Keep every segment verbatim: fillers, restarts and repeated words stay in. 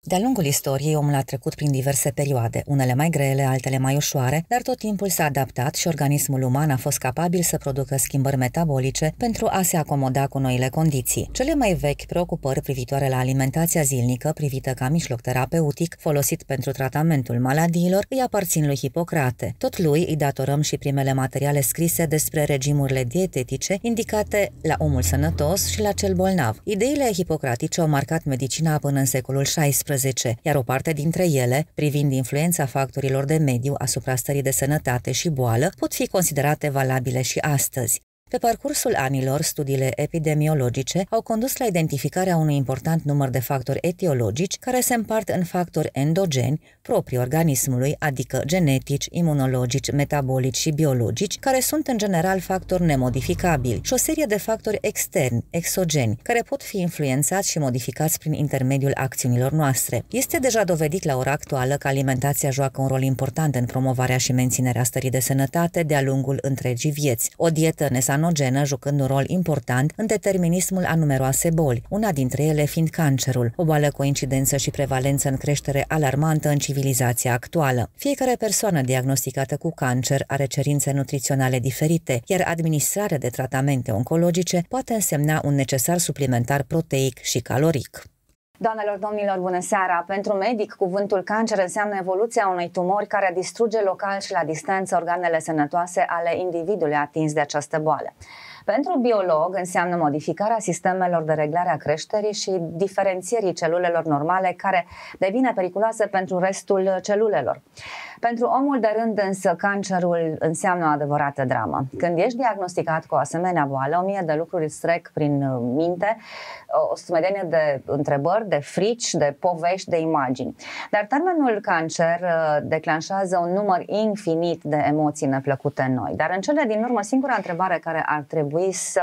De-a lungul istoriei, omul a trecut prin diverse perioade, unele mai grele, altele mai ușoare, dar tot timpul s-a adaptat și organismul uman a fost capabil să producă schimbări metabolice pentru a se acomoda cu noile condiții. Cele mai vechi preocupări privitoare la alimentația zilnică, privită ca mijloc terapeutic folosit pentru tratamentul maladiilor, îi aparțin lui Hipocrate. Tot lui îi datorăm și primele materiale scrise despre regimurile dietetice indicate la omul sănătos și la cel bolnav. Ideile hipocratice au marcat medicina până în secolul șaisprezece, iar o parte dintre ele, privind influența factorilor de mediu asupra stării de sănătate și boală, pot fi considerate valabile și astăzi. Pe parcursul anilor, studiile epidemiologice au condus la identificarea unui important număr de factori etiologici care se împart în factori endogeni, proprii organismului, adică genetici, imunologici, metabolici și biologici, care sunt în general factori nemodificabili, și o serie de factori externi, exogeni, care pot fi influențați și modificați prin intermediul acțiunilor noastre. Este deja dovedit la ora actuală că alimentația joacă un rol important în promovarea și menținerea stării de sănătate de-a lungul întregii vieți. O dietă nesanogenă jucând un rol important în determinismul a numeroase boli, una dintre ele fiind cancerul, o boală cu incidență și prevalență în creștere alarmantă în civilizația actuală. Fiecare persoană diagnosticată cu cancer are cerințe nutriționale diferite, iar administrarea de tratamente oncologice poate însemna un necesar suplimentar proteic și caloric. Doamnelor, domnilor, bună seara! Pentru medic, cuvântul cancer înseamnă evoluția unei tumori care distruge local și la distanță organele sănătoase ale individului atins de această boală. Pentru biolog înseamnă modificarea sistemelor de reglare a creșterii și diferențierii celulelor normale care devine periculoase pentru restul celulelor. Pentru omul de rând însă cancerul înseamnă o adevărată dramă. Când ești diagnosticat cu o asemenea boală, o mie de lucruri îți trec prin minte, o sumedenie de întrebări, de frici, de povești, de imagini. Dar termenul cancer declanșează un număr infinit de emoții neplăcute în noi. Dar în cele din urmă, singura întrebare care ar trebui să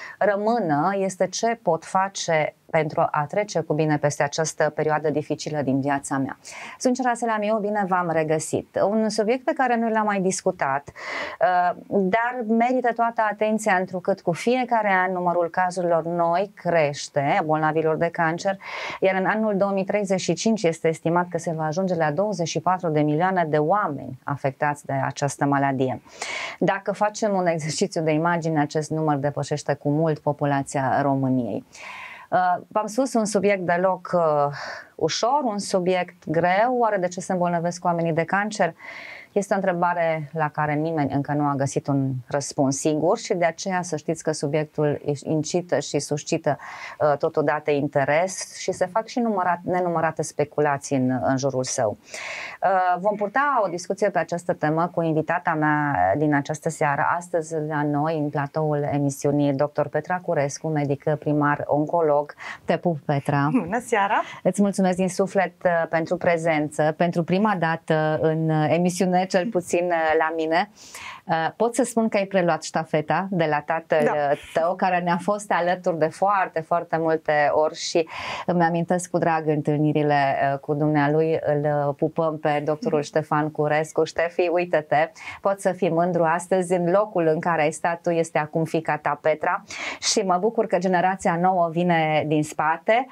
rămână este ce pot face pentru a trece cu bine peste această perioadă dificilă din viața mea. Sunt Cerasela Miu, bine v-am regăsit. Un subiect pe care nu l-am mai discutat, dar merită toată atenția, întrucât cu fiecare an numărul cazurilor noi crește, a bolnavilor de cancer, iar în anul două mii treizeci și cinci este estimat că se va ajunge la douăzeci și patru de milioane de oameni afectați de această maladie. Dacă facem un exercițiu de imagine, acest număr depășește cu mult populația României. Uh, v-am spus, un subiect deloc uh, ușor, un subiect greu. Oare de ce se îmbolnăvesc oamenii de cancer? Este o întrebare la care nimeni încă nu a găsit un răspuns sigur și de aceea să știți că subiectul incită și suscită uh, totodată interes și se fac și numărat, nenumărate speculații în, în jurul său. Uh, vom purta o discuție pe această temă cu invitata mea din această seară. Astăzi la noi, în platoul emisiunii, doctor Petra Curescu, medic primar oncolog. Te pup, Petra! Bună seara! Îți mulțumesc din suflet uh, pentru prezență, pentru prima dată în uh, emisiune, cel puțin la mine. Pot să spun că ai preluat ștafeta de la tatăl da. tău, care ne-a fost alături de foarte, foarte multe ori și îmi amintesc cu drag întâlnirile cu dumnealui. Îl pupăm pe doctorul Ștefan Curescu. Ștefi, uite-te, poți să fii mândru astăzi. În locul în care ai stat tu este acum fiica ta, Petra, și mă bucur că generația nouă vine din spate.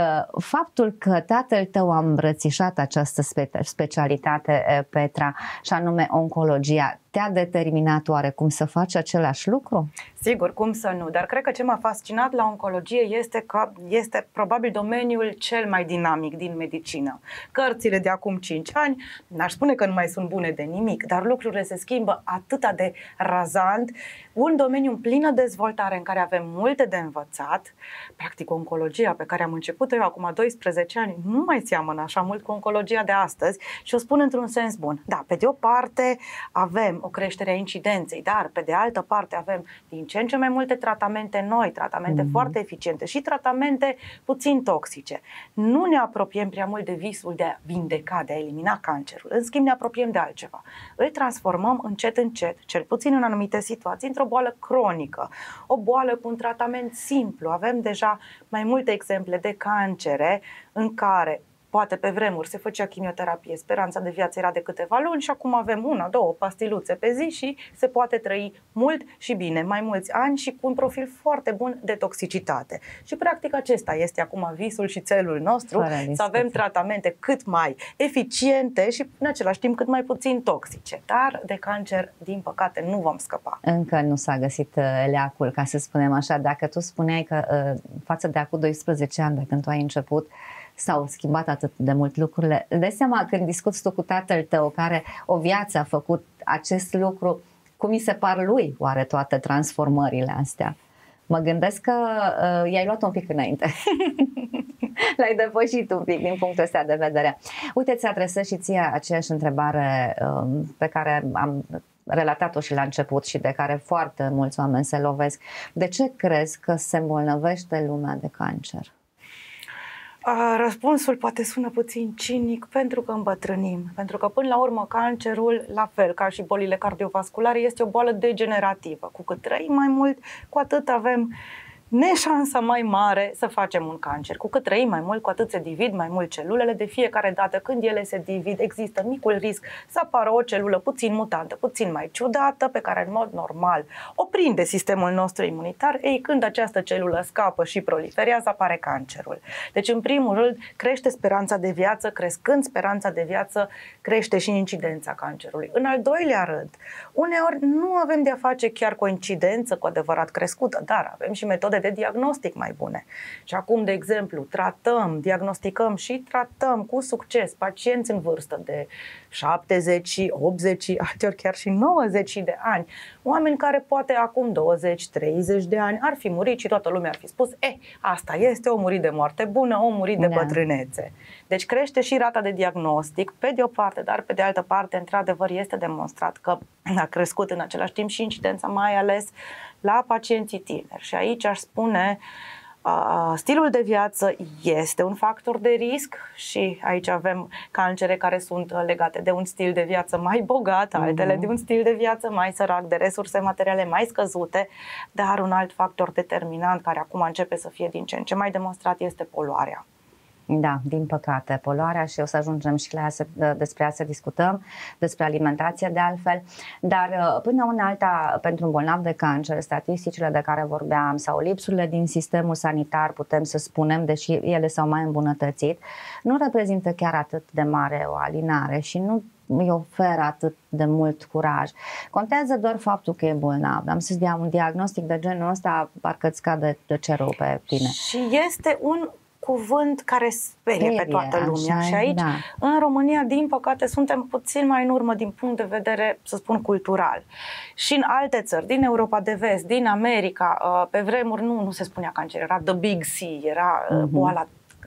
Faptul că tatăl tău a îmbrățișat această spe- specialitate, Petra, și anume oncologia, te-a determinat oarecum să faci același lucru? Sigur, cum să nu, dar cred că ce m-a fascinat la oncologie este că este probabil domeniul cel mai dinamic din medicină. Cărțile de acum cinci ani, n-aș spune că nu mai sunt bune de nimic, dar lucrurile se schimbă atât de razant, un domeniu în plină dezvoltare în care avem multe de învățat. Practic, oncologia pe care am început eu acum doisprezece ani nu mai seamănă așa mult cu oncologia de astăzi și o spun într-un sens bun. Da, pe de o parte avem o creștere a incidenței, dar pe de altă parte avem din ce în ce mai multe tratamente noi, tratamente mm-hmm. foarte eficiente și tratamente puțin toxice. Nu ne apropiem prea mult de visul de a vindeca, de a elimina cancerul. În schimb, ne apropiem de altceva. Îl transformăm încet, încet, cel puțin în anumite situații, într-o boală cronică, o boală cu un tratament simplu. Avem deja mai multe exemple de cancere în care Poate pe vremuri se făcea chimioterapie, speranța de viață era de câteva luni și acum avem una, două pastiluțe pe zi și se poate trăi mult și bine, mai mulți ani și cu un profil foarte bun de toxicitate. Și practic acesta este acum visul și țelul nostru, să avem tratamente cât mai eficiente și în același timp cât mai puțin toxice. Dar de cancer, din păcate, nu vom scăpa. Încă nu s-a găsit leacul, ca să spunem așa. Dacă tu spuneai că față de acum doisprezece ani, de când tu ai început, s-au schimbat atât de mult lucrurile. Îți dai seama când discuți tu cu tatăl tău, care o viață a făcut acest lucru, cum mi se par lui oare toate transformările astea? Mă gândesc că uh, i-ai luat un pic înainte. L-ai depășit un pic din punctul ăsta de vedere. Uite, ți adresez și ție aceeași întrebare uh, pe care am relatat-o și la început și de care foarte mulți oameni se lovesc. De ce crezi că se îmbolnăvește lumea de cancer? Răspunsul poate sună puțin cinic, pentru că îmbătrânim. Pentru că până la urmă cancerul, la fel ca și bolile cardiovasculare, este o boală degenerativă. Cu cât trăim mai mult, cu atât avem neșansa mai mare să facem un cancer. Cu cât trăim mai mult, cu atât se divid mai mult celulele. De fiecare dată când ele se divid, există micul risc să apară o celulă puțin mutantă, puțin mai ciudată, pe care în mod normal o prinde sistemul nostru imunitar. Ei, când această celulă scapă și proliferează, apare cancerul. Deci, în primul rând, crește speranța de viață, crescând speranța de viață, crește și incidența cancerului. În al doilea rând, uneori nu avem de a face chiar cu o incidență cu adevărat crescută, dar avem și metode de diagnostic mai bune. Și acum, de exemplu, tratăm, diagnosticăm și tratăm cu succes pacienți în vârstă de șaptezeci, optzeci, alteori chiar și nouăzeci de ani. Oameni care poate acum douăzeci, treizeci de ani ar fi murit și toată lumea ar fi spus, eh, asta este, o murit de moarte bună, o murit de da. bătrânețe. Deci crește și rata de diagnostic, pe de o parte, dar pe de altă parte, într-adevăr, este demonstrat că a crescut în același timp și incidența, mai ales la pacienții tineri. Și aici aș spune, uh, stilul de viață este un factor de risc și aici avem cancere care sunt legate de un stil de viață mai bogat, altele uh-huh. de un stil de viață mai sărac, de resurse materiale mai scăzute, dar un alt factor determinant care acum începe să fie din ce în ce mai demonstrat este poluarea. Da, din păcate, poluarea, și o să ajungem și la să, despre asta să discutăm, despre alimentație de altfel, dar până una alta, pentru un bolnav de cancer, statisticile de care vorbeam sau lipsurile din sistemul sanitar, putem să spunem, deși ele s-au mai îmbunătățit, nu reprezintă chiar atât de mare o alinare și nu îi oferă atât de mult curaj. Contează doar faptul că e bolnav. Am să dea un diagnostic de genul ăsta, parcă îți cade de cerul pe tine. Și este un cuvânt care sperie Sperie, pe toată lumea. așa, Și aici, da. în România, din păcate, suntem puțin mai în urmă din punct de vedere, să spun, cultural. Și în alte țări, din Europa de Vest, din America, pe vremuri nu, nu se spunea cancer, era the big C, era uh-huh. boala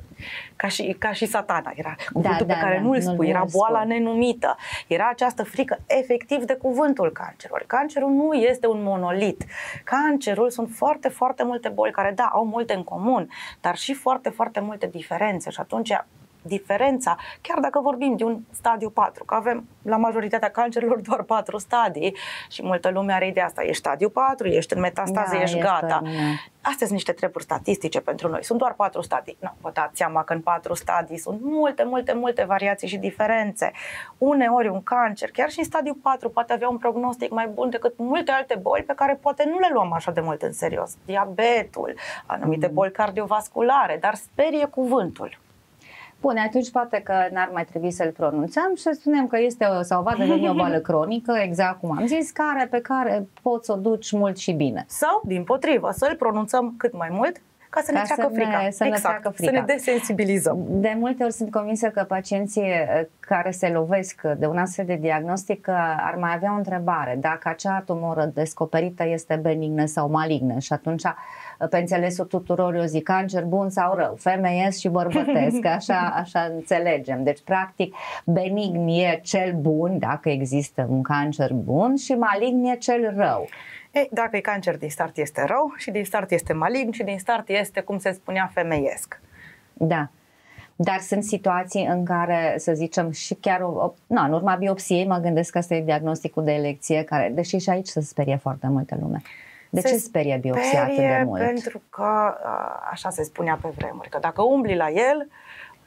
ca și, ca și satana, era cuvântul da, pe da, care da, nu îl spui, era boala spun. nenumită, era această frică efectiv de cuvântul cancerului. Cancerul nu este un monolit. Cancerul sunt foarte, foarte multe boli care, da, au multe în comun, dar și foarte, foarte multe diferențe și atunci diferența, chiar dacă vorbim de un stadiu patru, că avem la majoritatea cancerilor doar patru stadii și multă lume are ideea asta, ești stadiu patru, ești în metastază, da, ești gata. Astea sunt niște treburi statistice pentru noi, sunt doar patru stadii. Nu, vă dați seama că în patru stadii sunt multe, multe, multe variații și diferențe. Uneori un cancer, chiar și în stadiu patru, poate avea un prognostic mai bun decât multe alte boli pe care poate nu le luăm așa de mult în serios. Diabetul, anumite mm. boli cardiovasculare, dar sperie cuvântul. Bun, atunci poate că n-ar mai trebui să-l pronunțăm și să spunem că este o, sau va deveni o boală cronică, exact cum am zis, care, pe care poți să o duci mult și bine. Sau, dimpotrivă, să-l pronunțăm cât mai mult ca să ca ne treacă frica. Ne, să exact, ne treacă frica. Să ne desensibilizăm. De multe ori sunt convinsă că pacienții care se lovesc de un astfel de diagnostic ar mai avea o întrebare, dacă acea tumoră descoperită este benignă sau malignă, și atunci pe înțelesul tuturor eu zic cancer bun sau rău, femeiesc și bărbătesc, așa, așa înțelegem. Deci practic benign e cel bun, dacă există un cancer bun, și malign e cel rău. Ei, dacă e cancer din start este rău și din start este malign și din start este, cum se spunea, femeiesc. Da. Dar sunt situații în care, să zicem, și chiar o, na, în urma biopsiei, mă gândesc că ăsta e diagnosticul de elecție, care, deși și aici se sperie foarte multă lume. De se ce sperie biopsia atât de mult? Pentru că, așa se spunea pe vremuri, că dacă umbli la el,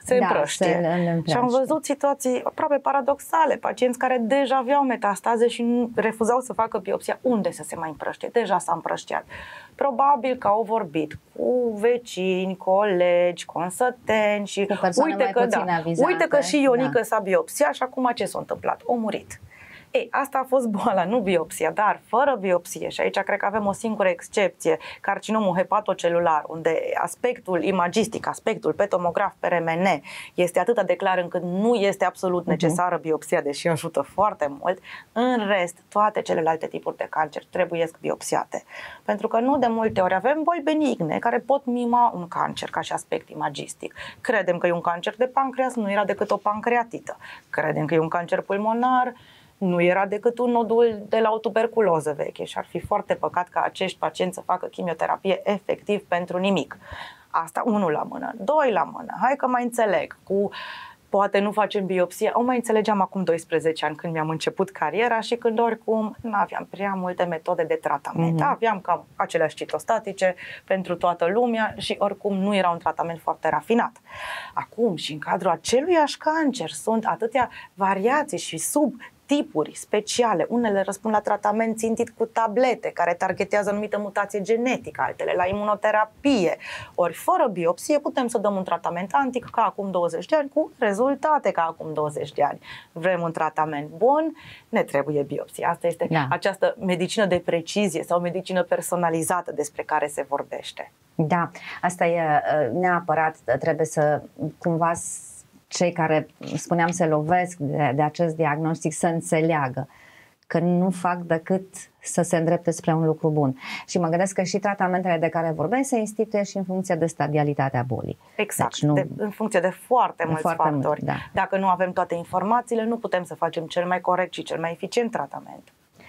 se da, împrăștie. Se împrăștie. Și am văzut situații aproape paradoxale, pacienți care deja aveau metastaze și nu refuzau să facă biopsia. Unde să se mai împrăștie? Deja s-a împrăștiat. Probabil că au vorbit cu vecini, colegi, consăteni și uite că, da, uite că și Ionică da. s-a biopsiat și acum ce s-a întâmplat? O murit. Ei, asta a fost boala, nu biopsia, dar fără biopsie, și aici cred că avem o singură excepție, carcinomul hepatocelular, unde aspectul imagistic, aspectul pe tomograf, pe R M N este atât de clar încât nu este absolut necesară biopsia, deși ajută foarte mult. În rest, toate celelalte tipuri de cancer trebuie biopsiate. Pentru că nu de multe ori avem boli benigne care pot mima un cancer ca și aspect imagistic. Credem că e un cancer de pancreas, nu era decât o pancreatită. Credem că e un cancer pulmonar, nu era decât un nodul de la o tuberculoză veche și ar fi foarte păcat ca acești pacienți să facă chimioterapie efectiv pentru nimic. Asta unul la mână. Doi la mână. Hai că mai înțeleg cu poate nu facem biopsie. O mai înțelegeam acum doisprezece ani când mi-am început cariera și când oricum nu aveam prea multe metode de tratament. Mm-hmm. Aveam cam aceleași citostatice pentru toată lumea și oricum nu era un tratament foarte rafinat. Acum și în cadrul aceluiași cancer sunt atâtea variații și sub tipuri speciale. Unele răspund la tratament țintit cu tablete care targetează anumită mutație genetică, altele la imunoterapie. Ori fără biopsie putem să dăm un tratament antic ca acum douăzeci de ani cu rezultate ca acum douăzeci de ani. Vrem un tratament bun, ne trebuie biopsie. Asta este da. această medicină de precizie sau medicină personalizată despre care se vorbește. Da, asta e neapărat, trebuie să cumva cei care, spuneam, se lovesc de, de acest diagnostic să înțeleagă că nu fac decât să se îndrepte spre un lucru bun. Și mă gândesc că și tratamentele de care vorbesc se instituie și în funcție de stadialitatea bolii. Exact, deci nu... de, în funcție de foarte de mulți foarte factori. Mult, da. Dacă nu avem toate informațiile, nu putem să facem cel mai corect și cel mai eficient tratament.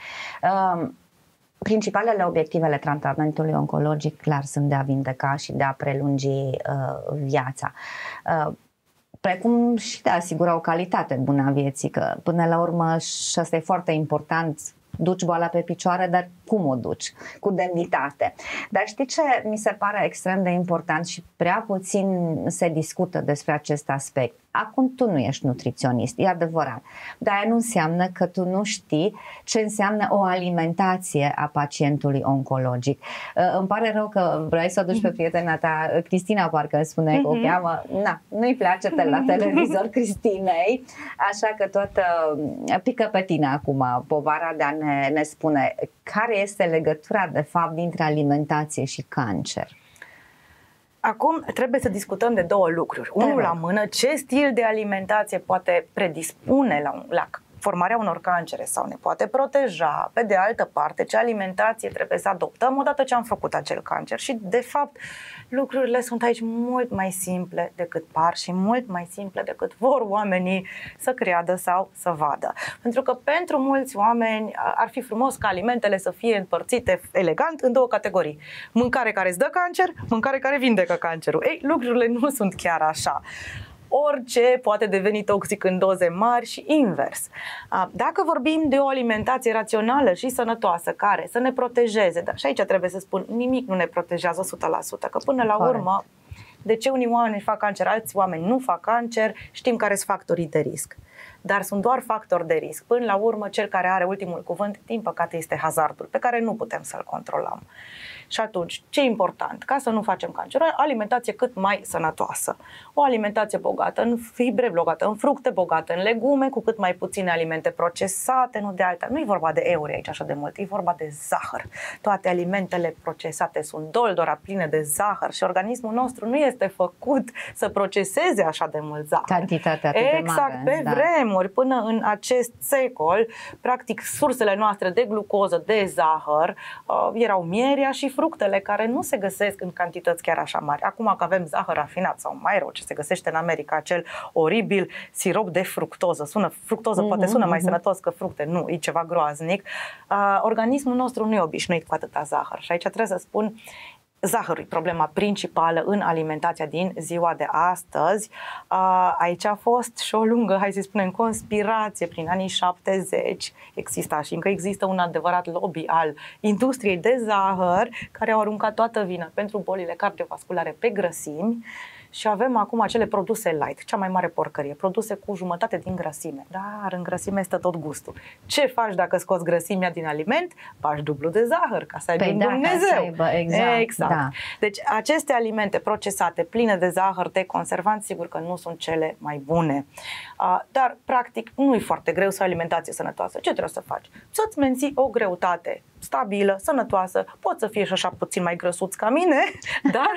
Um, Principalele obiectivele tratamentului oncologic, clar, sunt de a vindeca și de a prelungi uh, viața. Uh, precum și de a asigura o calitate bună a vieții, că până la urmă, și asta e foarte important, duci boala pe picioare, dar cum o duci? Cu demnitate. Dar știi ce mi se pare extrem de important și prea puțin se discută despre acest aspect? Acum tu nu ești nutriționist, e adevărat, dar aia nu înseamnă că tu nu știi ce înseamnă o alimentație a pacientului oncologic. Îmi pare rău că vrei să o duci pe prietena ta, Cristina parcă spune că o cheamă, na, nu-i place la televizor Cristinei, așa că tot uh, pică pe tine acum povara de a ne, ne spune care este legătura de fapt dintre alimentație și cancer. Acum trebuie să discutăm de două lucruri. Unul la mână, ce stil de alimentație poate predispune la, la formarea unor cancere sau ne poate proteja. Pe de altă parte, ce alimentație trebuie să adoptăm odată ce am făcut acel cancer. Și de fapt, lucrurile sunt aici mult mai simple decât par și mult mai simple decât vor oamenii să creadă sau să vadă. Pentru că pentru mulți oameni ar fi frumos ca alimentele să fie împărțite elegant în două categorii. Mâncare care îți dă cancer, mâncare care vindecă cancerul. Ei, lucrurile nu sunt chiar așa. Orice poate deveni toxic în doze mari și invers. Dacă vorbim de o alimentație rațională și sănătoasă care să ne protejeze, dar și aici trebuie să spun, nimic nu ne protejează o sută la sută, că până la urmă, de ce unii oameni fac cancer, alți oameni nu fac cancer, știm care sunt factorii de risc. Dar sunt doar factori de risc. Până la urmă, cel care are ultimul cuvânt, din păcate, este hazardul, pe care nu putem să-l controlăm. Și atunci, ce e important? Ca să nu facem cancer, o alimentație cât mai sănătoasă. O alimentație bogată în fibre, bogată în fructe, bogată în legume, cu cât mai puține alimente procesate, nu de alta. Nu e vorba de euri aici așa de mult, e vorba de zahăr. Toate alimentele procesate sunt doldora, pline de zahăr și organismul nostru nu este făcut să proceseze așa de mult zahăr. Cantitatea atât de mare. Exact, pe da. vremuri, până în acest secol, practic, sursele noastre de glucoză, de zahăr, uh, erau mierea și fructele, care nu se găsesc în cantități chiar așa mari. Acum că avem zahăr rafinat sau mai rău ce se găsește în America, acel oribil sirop de fructoză. Sună, fructoză mm-hmm, poate sună mai mm-hmm. sănătos că fructe, nu, e ceva groaznic. Uh, organismul nostru nu e obișnuit cu atâta zahăr și aici trebuie să spun, zahărul e problema principală în alimentația din ziua de astăzi. Aici a fost și o lungă, hai să spunem, conspirație prin anii șaptezeci. Exista și încă există un adevărat lobby al industriei de zahăr care au aruncat toată vina pentru bolile cardiovasculare pe grăsimi. Și avem acum acele produse light, cea mai mare porcărie, produse cu jumătate din grăsime. Dar în grăsime este tot gustul. Ce faci dacă scoți grăsimea din aliment? Faci dublu de zahăr, ca să aibă păi Dumnezeu. Da, să aibă, exact. exact. Da. Deci aceste alimente procesate, pline de zahăr, de conservanți, sigur că nu sunt cele mai bune. Uh, dar, practic, nu e foarte greu să ai alimentație sănătoasă. Ce trebuie să faci? Să-ți menții o greutate stabilă, sănătoasă, pot să fie și așa puțin mai grăsuți ca mine, dar,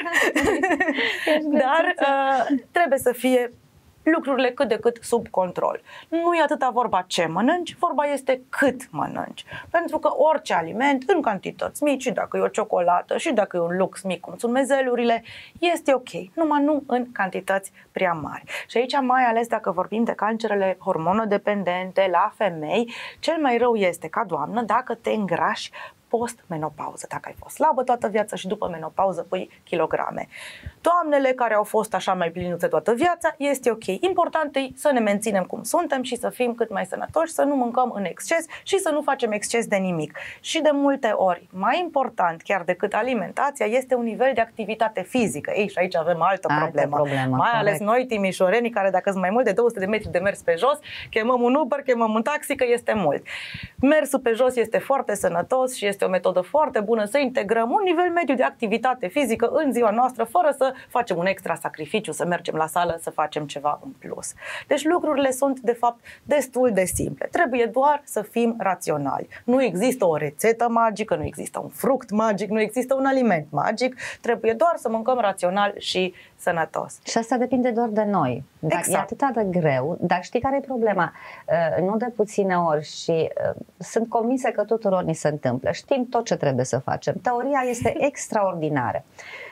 dar uh, trebuie să fie lucrurile cât de cât sub control. Nu e atâta vorba ce mănânci, vorba este cât mănânci. Pentru că orice aliment, în cantități mici, și dacă e o ciocolată, și dacă e un lux mic, cum sunt mezelurile, este ok, numai nu în cantități prea mari. Și aici, mai ales dacă vorbim de cancerele hormonodependente la femei, cel mai rău este, ca doamnă, dacă te îngrași post-menopauză, dacă ai fost slabă toată viața și după menopauză pui kilograme. Doamnele care au fost așa mai plinuțe toată viața, este ok. Important e să ne menținem cum suntem și să fim cât mai sănătoși, să nu mâncăm în exces și să nu facem exces de nimic. Și de multe ori, mai important chiar decât alimentația, este un nivel de activitate fizică. Ei, și aici avem altă, altă problemă. problemă. Mai corect. Ales noi, timișorenii, care dacă sunt mai mult de două sute de metri de mers pe jos, chemăm un Uber, chemăm un taxi, că este mult. Mersul pe jos este foarte sănătos și este o metodă foarte bună să integrăm un nivel mediu de activitate fizică în ziua noastră, fără să facem un extra sacrificiu, să mergem la sală, să facem ceva în plus. Deci lucrurile sunt, de fapt, destul de simple. Trebuie doar să fim raționali. Nu există o rețetă magică, nu există un fruct magic, nu există un aliment magic. Trebuie doar să mâncăm rațional și sănătos. Și asta depinde doar de noi. Dar exact. E atât de greu. Dar știi care e problema? Uh, nu de puține ori și uh, sunt convinsă că tuturor ni se întâmplă. Știm tot ce trebuie să facem. Teoria este extraordinară.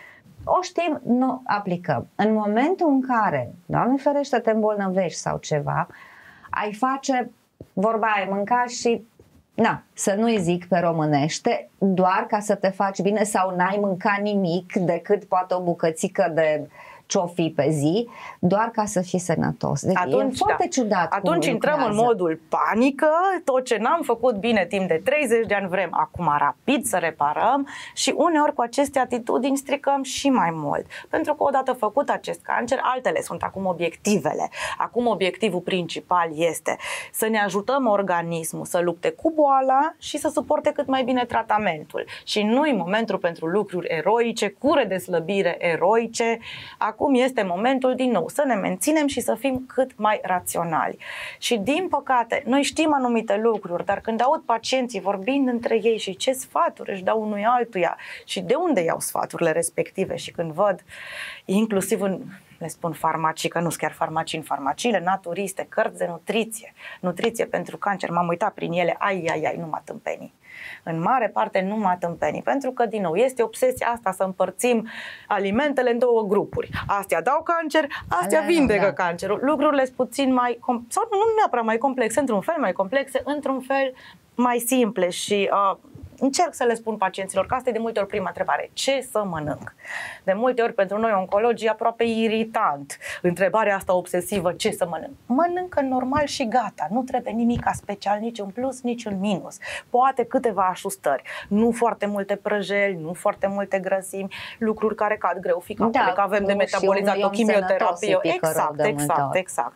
O știm, nu aplicăm. În momentul în care, Doamne ferește, te îmbolnăvești sau ceva, ai face, vorba aia, mânca și, na, să nu-i zic pe românește, doar ca să te faci bine sau n-ai mâncat nimic decât poate o bucățică de ce-o fi pe zi, doar ca să fii sănătos. Deci atunci, e foarte da. ciudat. Atunci intrăm în modul panică, tot ce n-am făcut bine timp de treizeci de ani vrem acum rapid să reparăm și uneori cu aceste atitudini stricăm și mai mult. Pentru că odată făcut acest cancer, altele sunt acum obiectivele. Acum obiectivul principal este să ne ajutăm organismul să lupte cu boala și să suporte cât mai bine tratamentul. Și nu-i momentul pentru lucruri eroice, cure de slăbire eroice. Acum este momentul din nou să ne menținem și să fim cât mai raționali. Și din păcate, noi știm anumite lucruri, dar când aud pacienții vorbind între ei și ce sfaturi își dau unui altuia și de unde iau sfaturile respective și când văd, inclusiv în, le spun farmacii, că nu sunt chiar farmacii, în farmaciile naturiste, cărți de nutriție, nutriție pentru cancer, m-am uitat prin ele, ai, ai, ai, numai tâmpenii. În mare parte numai tâmpenii, pentru că, din nou, este obsesia asta să împărțim alimentele în două grupuri. Astea dau cancer, astea Ale, vindecă da. cancerul. Lucrurile sunt puțin mai, sau nu neapărat mai complexe, într-un fel mai complexe, într-un fel mai simple și uh, încerc să le spun pacienților că asta e de multe ori prima întrebare. Ce să mănânc? De multe ori pentru noi oncologii e aproape iritant întrebarea asta obsesivă, ce să mănânc? Mănâncă normal și gata. Nu trebuie nimic special, nici în plus, nici în minus. Poate câteva ajustări. Nu foarte multe prăjeli, nu foarte multe grăsimi, lucruri care cad greu ficapele, da, că avem de metabolizat o chimioterapie. Exact, exact, exact.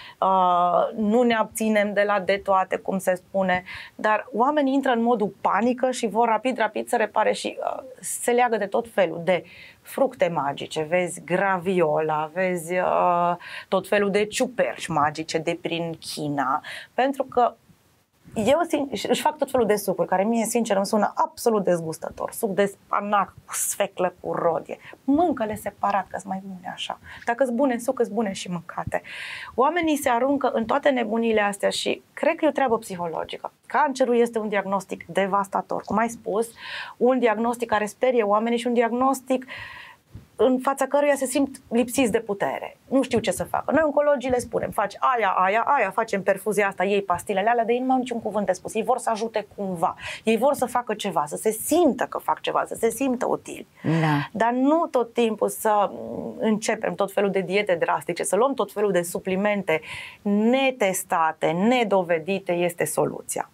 Uh, nu ne abținem de la de toate, cum se spune, dar oamenii intră în modul panică și vor rapid, rapid să repare și uh, se leagă de tot felul de fructe magice, vezi graviola, vezi uh, tot felul de ciuperci magice de prin China, pentru că eu își fac tot felul de sucuri care mie sincer îmi sună absolut dezgustător. Suc de spanac cu sfeclă, cu rodie. Mâncă-le separat, că-s mai bune așa. Dacă-s bune în suc, îs bune și mâncate. Oamenii se aruncă în toate nebunile astea și cred că e o treabă psihologică. Cancerul este un diagnostic devastator, cum ai spus, un diagnostic care sperie oamenii și un diagnostic în fața căruia se simt lipsiți de putere. Nu știu ce să facă. Noi oncologii le spunem, faci aia, aia, aia, facem perfuzia asta, iei pastilele alea, de ei nu au niciun cuvânt de spus. Ei vor să ajute cumva. Ei vor să facă ceva, să se simtă că fac ceva, să se simtă utili. Da. Dar nu tot timpul să începem tot felul de diete drastice, să luăm tot felul de suplimente netestate, nedovedite, este soluția.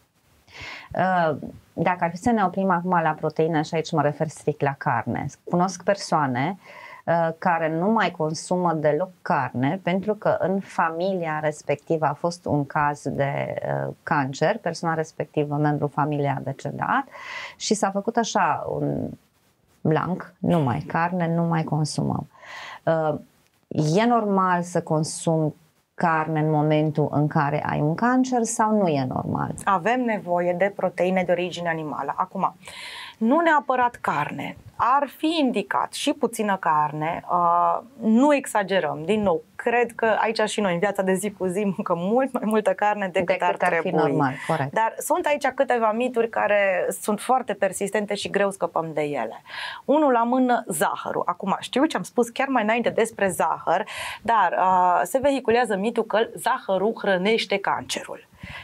Dacă ar fi să ne oprim acum la proteină și aici mă refer strict la carne. Cunosc persoane care nu mai consumă deloc carne, pentru că în familia respectivă a fost un caz de cancer, persoana respectivă, membru familiei a decedat și s-a făcut așa un blanc, nu mai carne, nu mai consumăm. E normal să consumi carne în momentul în care ai un cancer sau nu e normal? Avem nevoie de proteine de origine animală. Acum, nu neapărat carne. Ar fi indicat și puțină carne, uh, nu exagerăm. Din nou, cred că aici și noi în viața de zi cu zi mâncăm mult mai multă carne decât, decât ar, ar trebui. Fi normal, corect. Dar sunt aici câteva mituri care sunt foarte persistente și greu scăpăm de ele. Unul la mână, zahărul. Acum, știu ce am spus chiar mai înainte despre zahăr, dar uh, se vehiculează mitul că zahărul hrănește cancerul.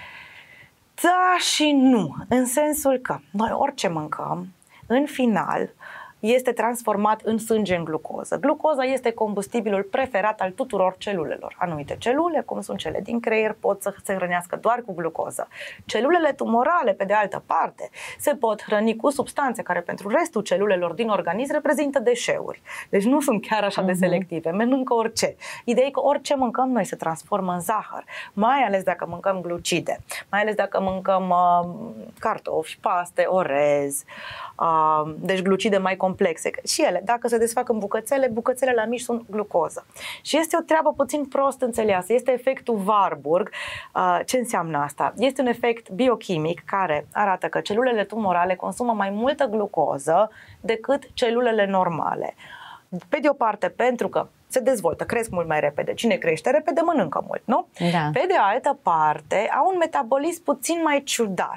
Da și nu, în sensul că noi orice mâncăm, în final, este transformat în sânge în glucoză. Glucoza este combustibilul preferat al tuturor celulelor. Anumite celule, cum sunt cele din creier, pot să se hrănească doar cu glucoză. Celulele tumorale, pe de altă parte, se pot hrăni cu substanțe care pentru restul celulelor din organism reprezintă deșeuri. Deci nu sunt chiar așa de selective, mănâncă orice. Ideea e că orice mâncăm noi se transformă în zahăr, mai ales dacă mâncăm glucide, mai ales dacă mâncăm uh, cartofi, paste, orez, uh, deci glucide mai complexe. Și ele, dacă se desfac în bucățele, bucățele la mici sunt glucoză. Și este o treabă puțin prost înțeleasă. Este efectul Warburg. Ce înseamnă asta? Este un efect biochimic care arată că celulele tumorale consumă mai multă glucoză decât celulele normale. Pe de o parte, pentru că se dezvoltă, cresc mult mai repede. Cine crește repede, mănâncă mult, nu? Da. Pe de altă parte, au un metabolism puțin mai ciudat.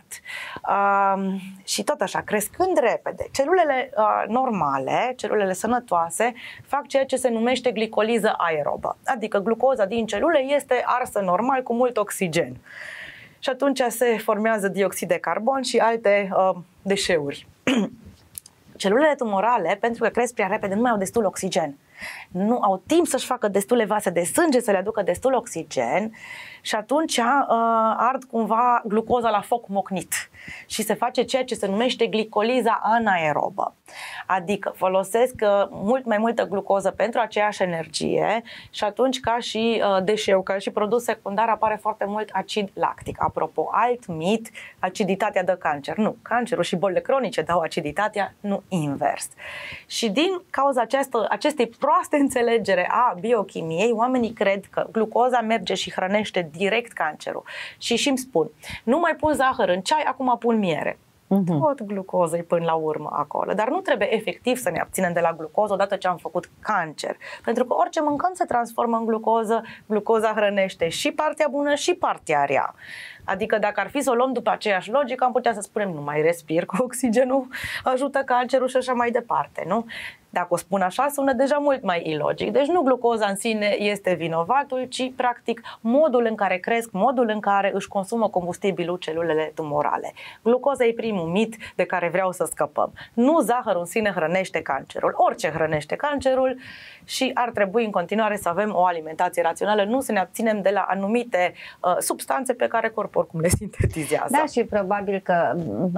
Uh, și tot așa, crescând repede, celulele uh, normale, celulele sănătoase, fac ceea ce se numește glicoliză aerobă. Adică glucoza din celule este arsă normal cu mult oxigen. Și atunci se formează dioxid de carbon și alte uh, deșeuri. Celulele tumorale, pentru că cresc prea repede, nu mai au destul oxigen. Nu au timp să-și facă destule vase de sânge să le aducă destul oxigen și atunci uh, ard cumva glucoza la foc mocnit și se face ceea ce se numește glicoliza anaerobă. Adică folosesc uh, mult mai multă glucoză pentru aceeași energie și atunci ca și uh, deșeu, ca și produs secundar apare foarte mult acid lactic. Apropo, alt mit, aciditatea dă cancer. Nu, cancerul și bolile cronice dau aciditatea, nu invers. Și din cauza această, acestei proaste înțelegere a biochimiei, oamenii cred că glucoza merge și hrănește direct cancerul. Și și îmi spun, nu mai pun zahăr în ceai, acum pun miere. Uh-huh. Tot glucoză-i până la urmă acolo. Dar nu trebuie efectiv să ne abținem de la glucoză odată ce am făcut cancer. Pentru că orice mâncăm se transformă în glucoză, glucoza hrănește și partea bună și partea rea. Adică dacă ar fi să o luăm după aceeași logică, am putea să spunem nu mai respir, că oxigenul ajută cancerul și așa mai departe, nu? Dacă o spun așa, sună deja mult mai ilogic. Deci nu glucoza în sine este vinovatul, ci practic modul în care cresc, modul în care își consumă combustibilul celulele tumorale. Glucoza e primul mit de care vreau să scăpăm. Nu zahărul în sine hrănește cancerul. Orice hrănește cancerul și ar trebui în continuare să avem o alimentație rațională, nu să ne abținem de la anumite uh, substanțe pe care corpul oricum le sintetizează. Da, și probabil că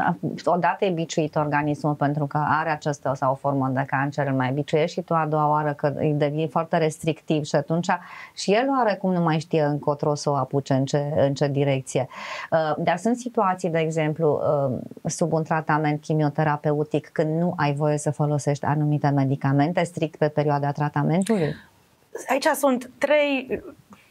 odată e biciuit organismul pentru că are această sau o formă de cancer, îl mai biciuiești și tu a doua oară că îi devii foarte restrictiv și atunci și el are cum nu mai știe încotro să o apuce, în ce, în ce direcție. Dar sunt situații, de exemplu, sub un tratament chimioterapeutic când nu ai voie să folosești anumite medicamente strict pe perioada tratamentului? Aici sunt trei,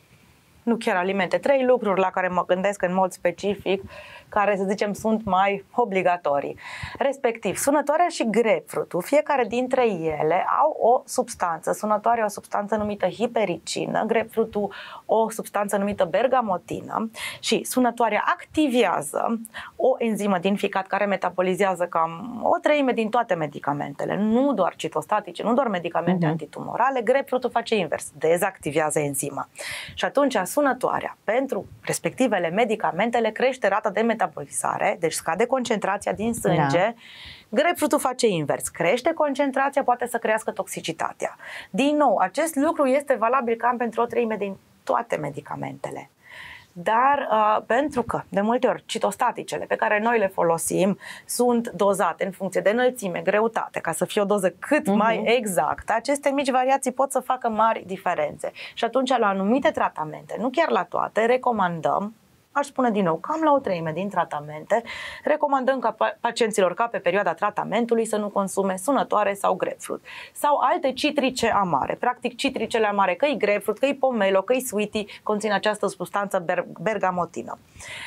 nu chiar alimente, trei lucruri la care mă gândesc în mod specific, care, să zicem, sunt mai obligatorii. Respectiv, sunătoarea și grapefruitul, fiecare dintre ele au o substanță. Sunătoarea o substanță numită hipericină, grapefruitul o substanță numită bergamotină și sunătoarea activează o enzimă din ficat care metabolizează cam o treime din toate medicamentele, nu doar citostatice, nu doar medicamente uh-huh. antitumorale. Grapefruitul face invers, dezactivează enzima. Și atunci sunătoarea pentru respectivele medicamentele crește rata de metabolizare, deci scade concentrația din sânge. Da. Grapefruitul face invers, crește concentrația, poate să crească toxicitatea. Din nou, acest lucru este valabil cam pentru o treime din toate medicamentele. Dar uh, pentru că de multe ori citostaticele pe care noi le folosim sunt dozate în funcție de înălțime, greutate, ca să fie o doză cât uh-huh. mai exactă, aceste mici variații pot să facă mari diferențe. Și atunci la anumite tratamente, nu chiar la toate, recomandăm, aș spune din nou, cam la o treime din tratamente, recomandăm ca pacienților ca pe perioada tratamentului să nu consume sunătoare sau grapefruit sau alte citrice amare. Practic citricele amare, că-i grapefruit, că-i pomelo, că-i sweetie, conțin această substanță bergamotină.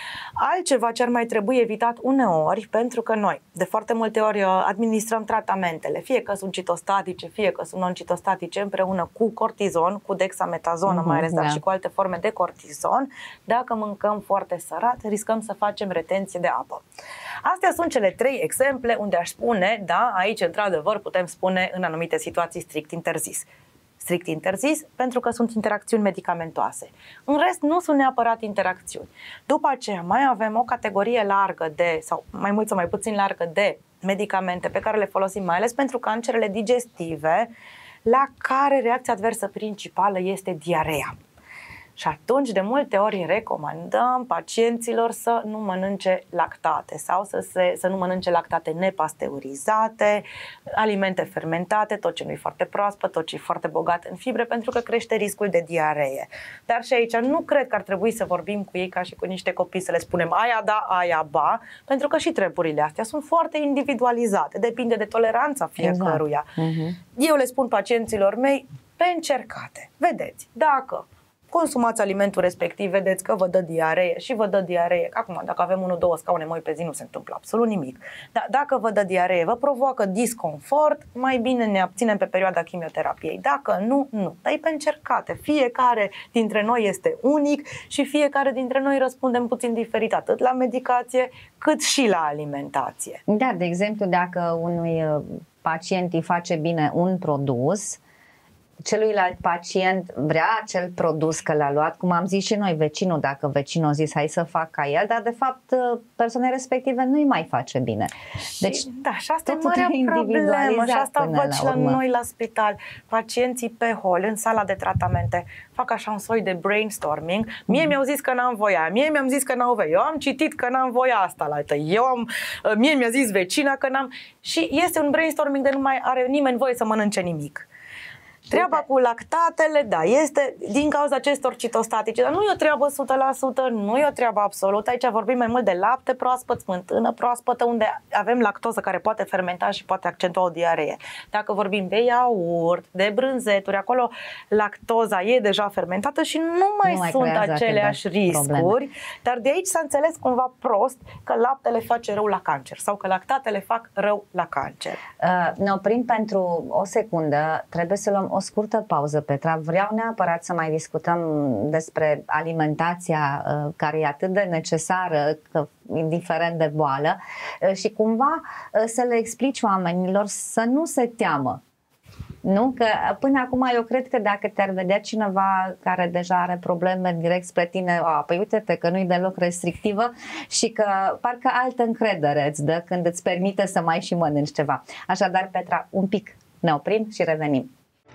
Altceva ce ar mai trebui evitat uneori, pentru că noi de foarte multe ori administrăm tratamentele, fie că sunt citostatice, fie că sunt non-citostatice, împreună cu cortizon, cu dexametazonă, mm-hmm, mai ales, dar yeah. și cu alte forme de cortizon. Dacă mâncăm foarte sărat, riscăm să facem retenție de apă. Astea sunt cele trei exemple unde aș spune, da, aici într-adevăr putem spune în anumite situații strict interzis. Strict interzis pentru că sunt interacțiuni medicamentoase. În rest nu sunt neapărat interacțiuni. După aceea mai avem o categorie largă de, sau mai mult sau mai puțin largă de medicamente pe care le folosim mai ales pentru cancerele digestive, la care reacția adversă principală este diareea. Și atunci, de multe ori, recomandăm pacienților să nu mănânce lactate sau să, se, să nu mănânce lactate nepasteurizate, alimente fermentate, tot ce nu e foarte proaspăt, tot ce e foarte bogat în fibre, pentru că crește riscul de diaree. Dar și aici nu cred că ar trebui să vorbim cu ei ca și cu niște copii, să le spunem aia da, aia ba, pentru că și treburile astea sunt foarte individualizate, depinde de toleranța fiecăruia. Exact. Uh-huh. Eu le spun pacienților mei, pe încercate, vedeți, dacă consumați alimentul respectiv, vedeți că vă dă diaree și vă dă diaree. Acum, dacă avem unu, două scaune moi pe zi, nu se întâmplă absolut nimic. Dar dacă vă dă diaree, vă provoacă disconfort, mai bine ne abținem pe perioada chimioterapiei. Dacă nu, nu. Dar e pe încercate. Fiecare dintre noi este unic și fiecare dintre noi răspundem puțin diferit, atât la medicație, cât și la alimentație. Da, de exemplu, dacă unui pacient îi face bine un produs, celuilalt pacient vrea acel produs că l-a luat, cum am zis și noi, vecinul, dacă vecinul a zis hai să fac ca el, dar de fapt persoanele respective nu îi mai face bine. Deci, și, da, și asta e o mare problemă și asta văd și la noi la spital. Pacienții pe hol, în sala de tratamente, fac așa un soi de brainstorming. Mie mm. mi-au zis că n-am voia, mie mi-am zis că n-au voie, eu am citit că n-am voia asta la altă, eu am, mie mi-a zis vecina că n-am... Și este un brainstorming de nu mai are nimeni voie să mănânce nimic. Treaba cu lactatele, da, este din cauza acestor citostatice, dar nu e o treabă o sută la sută, nu e o treabă absolută. Aici vorbim mai mult de lapte proaspăt, smântână proaspătă, unde avem lactoză care poate fermenta și poate accentua o diaree. Dacă vorbim de iaurt, de brânzeturi, acolo lactoza e deja fermentată și nu mai, nu mai sunt aceleași riscuri, probleme. Dar de aici s-a înțeles cumva prost că laptele face rău la cancer sau că lactatele fac rău la cancer. Uh, ne oprim pentru o secundă, trebuie să luăm o scurtă pauză, Petra. Vreau neapărat să mai discutăm despre alimentația uh, care e atât de necesară, că, indiferent de boală, uh, și cumva uh, să le explici oamenilor să nu se teamă. Nu? Că până acum eu cred că dacă te-ar vedea cineva care deja are probleme direct spre tine, a, păi uite-te că nu-i deloc restrictivă și că parcă altă încredere îți dă când îți permite să mai și mănânci ceva. Așadar, Petra, un pic ne oprim și revenim.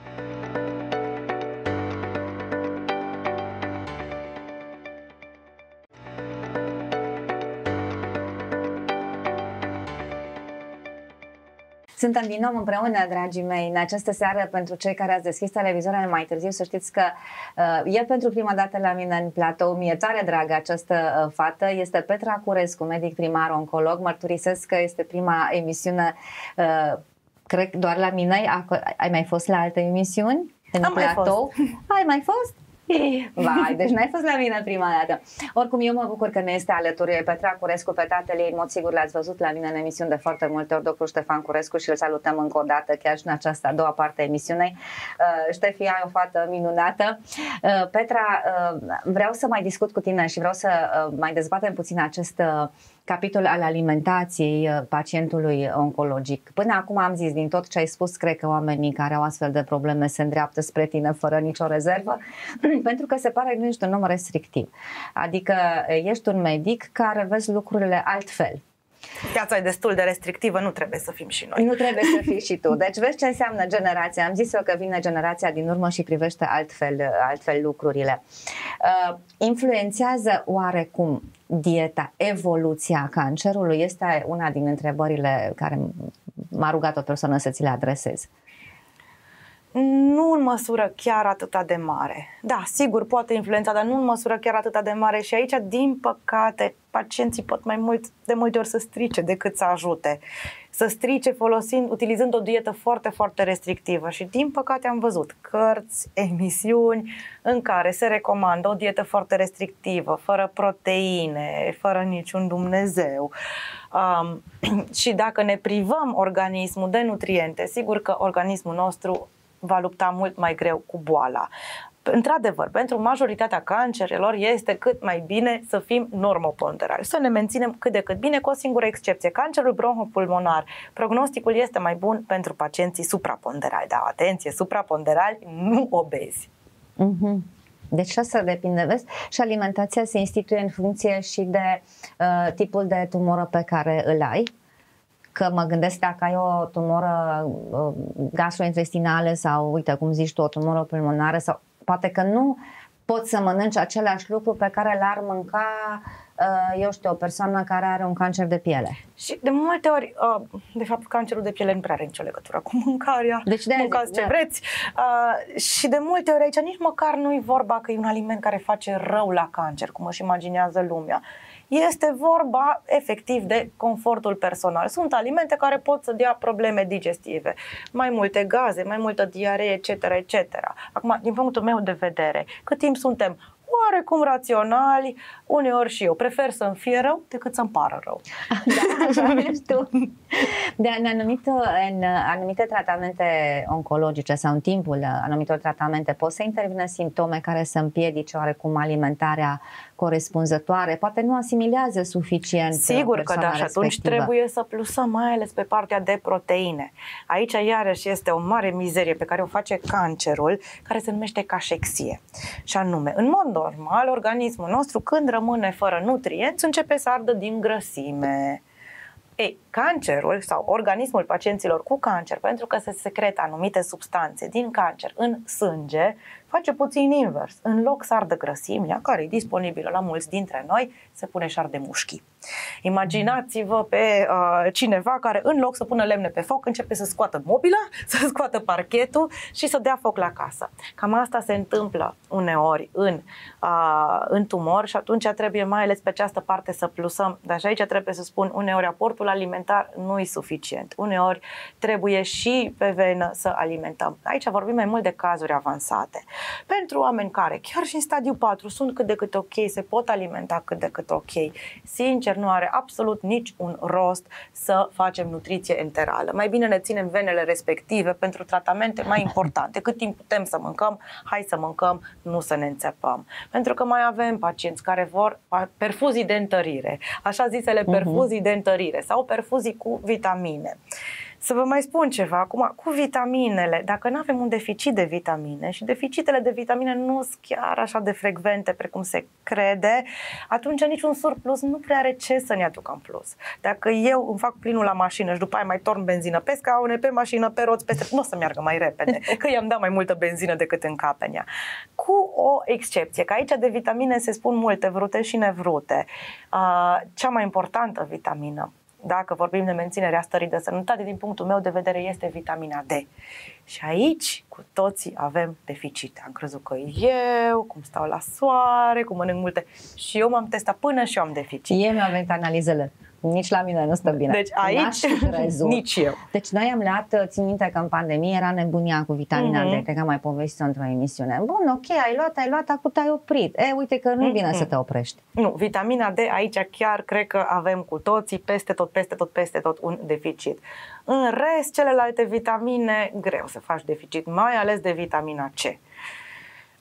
Suntem din nou împreună, dragii mei, în această seară. Pentru cei care ați deschis televizoarele mai târziu, să știți că uh, e pentru prima dată la mine în platou. Mi-e tare dragă această uh, fată. Este Petra Curescu, medic primar oncolog. Mărturisesc că este prima emisiune, uh, cred doar la mine. Ai mai fost la alte emisiuni în Am platou? Mai fost. Ai mai fost? Vai, deci n-ai fost la mine prima dată. Oricum, eu mă bucur că ne este alături Petra Curescu, pe tatăl ei. În mod sigur l-ați văzut la mine în emisiuni de foarte multe ori, doctorul Ștefan Curescu, și îl salutăm încă o dată chiar și în această a doua parte a emisiunei. uh, Ștefi, ai o fată minunată. uh, Petra, uh, vreau să mai discut cu tine și vreau să uh, mai dezbatem puțin acest uh, capitol al alimentației pacientului oncologic. Până acum am zis, din tot ce ai spus, cred că oamenii care au astfel de probleme se îndreaptă spre tine fără nicio rezervă, pentru că se pare că nu ești un om restrictiv. Adică ești un medic care vezi lucrurile altfel. Viața e destul de restrictivă, nu trebuie să fim și noi. Nu trebuie să fii și tu. Deci vezi ce înseamnă generația. Am zis eu că vine generația din urmă și privește altfel, altfel lucrurile. Uh, influențează oarecum dieta evoluția cancerului? Este una din întrebările care m-a rugat o persoană să ți le adresez. Nu în măsură chiar atât de mare. Da, sigur, poate influența, dar nu în măsură chiar atât de mare. Și aici, din păcate, pacienții pot mai mult, de multe ori să strice decât să ajute. Să strice folosind, utilizând o dietă foarte, foarte restrictivă. Și din păcate am văzut cărți, emisiuni în care se recomandă o dietă foarte restrictivă, fără proteine, fără niciun Dumnezeu. Um, și dacă ne privăm organismul de nutriente, sigur că organismul nostru va lupta mult mai greu cu boala. Într-adevăr, pentru majoritatea cancerelor este cât mai bine să fim normoponderali, să ne menținem cât de cât bine, cu o singură excepție. Cancerul bronhopulmonar, prognosticul este mai bun pentru pacienții supraponderali. Dar atenție, supraponderali, nu obezi. Mm-hmm. Deci asta depinde, vezi? Și alimentația se instituie în funcție și de uh, tipul de tumoră pe care îl ai. Că mă gândesc dacă ai o tumoră uh, gastrointestinală sau, uite, cum zici tu, o tumoră pulmonară, sau poate că nu poți să mănânci același lucru pe care l-ar mânca, uh, eu știu, o persoană care are un cancer de piele. Și de multe ori, uh, de fapt, cancerul de piele nu prea are nicio legătură cu mâncarea, deci de mâncați ce de vreți. Uh, și de multe ori aici nici măcar nu-i vorba că e un aliment care face rău la cancer, cum își imaginează lumea. Este vorba efectiv de confortul personal. Sunt alimente care pot să dea probleme digestive, mai multe gaze, mai multă diaree, et cetera, et cetera. Acum, din punctul meu de vedere, cât timp suntem oarecum raționali, uneori și eu prefer să-mi fie rău decât să-mi pară rău. Da, așa ești tu. De în anumite, în anumite tratamente oncologice sau în timpul anumitor tratamente pot să intervină simptome care să împiedice oarecum alimentarea corespunzătoare, poate nu asimilează suficient. Sigur că da, și atunci trebuie să plusăm mai ales pe partea de proteine. Aici iarăși este o mare mizerie pe care o face cancerul, care se numește cașexie. Și anume, în mod normal, organismul nostru, când rămâne fără nutrienți, începe să ardă din grăsime. Ei, cancerul sau organismul pacienților cu cancer, pentru că se secretă anumite substanțe din cancer în sânge, face puțin invers. În loc să ardă grăsimea, care e disponibilă la mulți dintre noi, se pune și arde mușchii. Imaginați-vă pe uh, cineva care, în loc să pună lemne pe foc, începe să scoată mobila, să scoată parchetul și să dea foc la casă. Cam asta se întâmplă uneori în, uh, în tumor și atunci trebuie mai ales pe această parte să plusăm. Dar și aici trebuie să spun, uneori aportul alimentar nu e suficient. Uneori trebuie și pe venă să alimentăm. Aici vorbim mai mult de cazuri avansate. Pentru oameni care chiar și în stadiu patru sunt cât de cât ok, se pot alimenta cât de cât ok, sincer, nu are absolut nici un rost să facem nutriție enterală. Mai bine ne ținem venele respective pentru tratamente mai importante. Cât timp putem să mâncăm, hai să mâncăm, nu să ne înțepăm. Pentru că mai avem pacienți care vor perfuzii de întărire, așa zisele perfuzii de întărire sau perfuzii cu vitamine. Să vă mai spun ceva, acum, cu vitaminele, dacă nu avem un deficit de vitamine și deficitele de vitamine nu sunt chiar așa de frecvente precum se crede, atunci niciun surplus nu prea are ce să ne aducă în plus. Dacă eu îmi fac plinul la mașină și după aia mai torn benzină pe scaune, pe mașină, pe roți, pe... nu o să meargă mai repede, că i-am dat mai multă benzină decât în capenea. Cu o excepție, că aici de vitamine se spun multe, vrute și nevrute. Uh, cea mai importantă vitamină, dacă vorbim de menținerea stării de sănătate, din punctul meu de vedere, este vitamina D. Și aici, cu toții avem deficite. Am crezut că eu, cum stau la soare, cum mănânc multe, și eu m-am testat până și eu am deficit. Eu mi-am venit analizele. Nici la mine nu stă bine. Deci aici, nici eu. Deci noi am luat, țin minte că în pandemie era nebunia cu vitamina mm-hmm. D, cred că am mai povestit într-o emisiune. Bun, ok, ai luat, ai luat, acum te-ai oprit. E, uite că nu-i bine mm-hmm. să te oprești. Nu, vitamina D aici chiar cred că avem cu toții, peste tot, peste tot, peste tot un deficit. În rest, celelalte vitamine, greu să faci deficit, mai ales de vitamina C.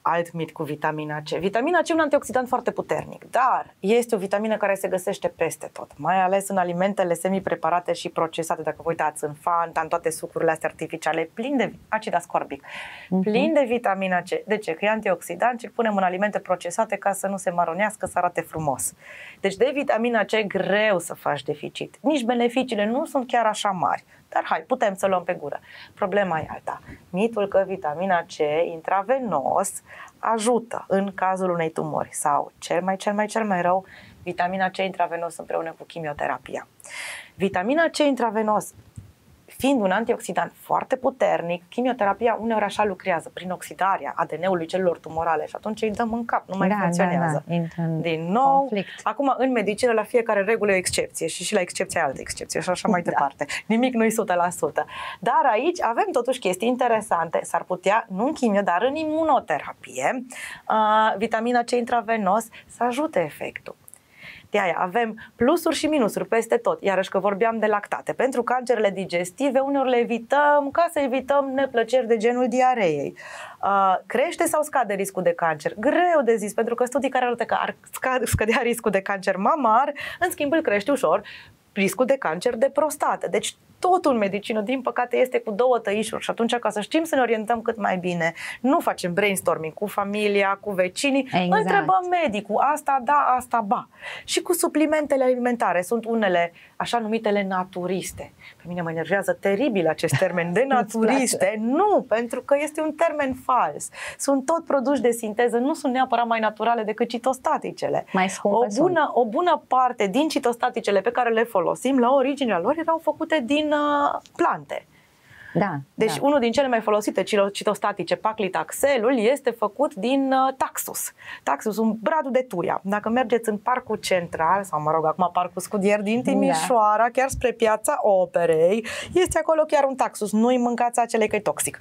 alt mit cu vitamina C. Vitamina C e un antioxidant foarte puternic, dar este o vitamină care se găsește peste tot, mai ales în alimentele semi-preparate și procesate. Dacă vă uitați în Fanta, în toate sucurile astea artificiale, plin de acid ascorbic, uh-huh. plin de vitamina C. De ce? Că e antioxidant și îl punem în alimente procesate ca să nu se maronească, să arate frumos. Deci de vitamina C greu să faci deficit. Nici beneficiile nu sunt chiar așa mari. Dar hai, putem să luăm pe gură. Problema e alta. Mitul că vitamina C intravenos ajută în cazul unei tumori sau cel mai, cel mai, cel mai rău, vitamina C intravenos împreună cu chimioterapia. Vitamina C intravenos, fiind un antioxidant foarte puternic, chimioterapia uneori așa lucrează, prin oxidarea A D N-ului celulelor tumorale și atunci îi dăm în cap, nu mai da, funcționează. Da, da. Din nou, conflict. Acum în medicină la fiecare regulă e o excepție și și la excepție altă excepție și așa mai da. departe. Nimic nu e o sută la sută. Dar aici avem totuși chestii interesante, s-ar putea, nu în chimio, dar în imunoterapie, uh, vitamina C intravenos să ajute efectul. De aia avem plusuri și minusuri peste tot, iarăși că vorbeam de lactate. Pentru cancerele digestive uneori le evităm ca să evităm neplăceri de genul diareei. Uh, crește sau scade riscul de cancer? Greu de zis, pentru că studii care arată că ar scădea riscul de cancer mamar, în schimb îl crește ușor riscul de cancer de prostată. Deci totul în medicină, din păcate, este cu două tăișuri și atunci, ca să știm să ne orientăm cât mai bine, nu facem brainstorming cu familia, cu vecinii, exact. Întrebăm medicul, asta da, asta ba. Și cu suplimentele alimentare, sunt unele așa numitele naturiste. Pe mine mă enervează teribil acest termen de naturiste. Nu, pentru că este un termen fals. Sunt tot produși de sinteză, nu sunt neapărat mai naturale decât citostaticele. Mai o bună, o bună parte din citostaticele pe care le folosim, la originea lor, erau făcute din uh, plante. Da, deci da. unul din cele mai folosite citostatice, paclitaxelul, este făcut din uh, Taxus. Taxus, un bradul de tuia. Dacă mergeți în Parcul Central, sau mă rog, acum Parcul Scudier din Timișoara, da. chiar spre Piața Operei, este acolo chiar un Taxus. Nu-i mâncați acele că e toxic.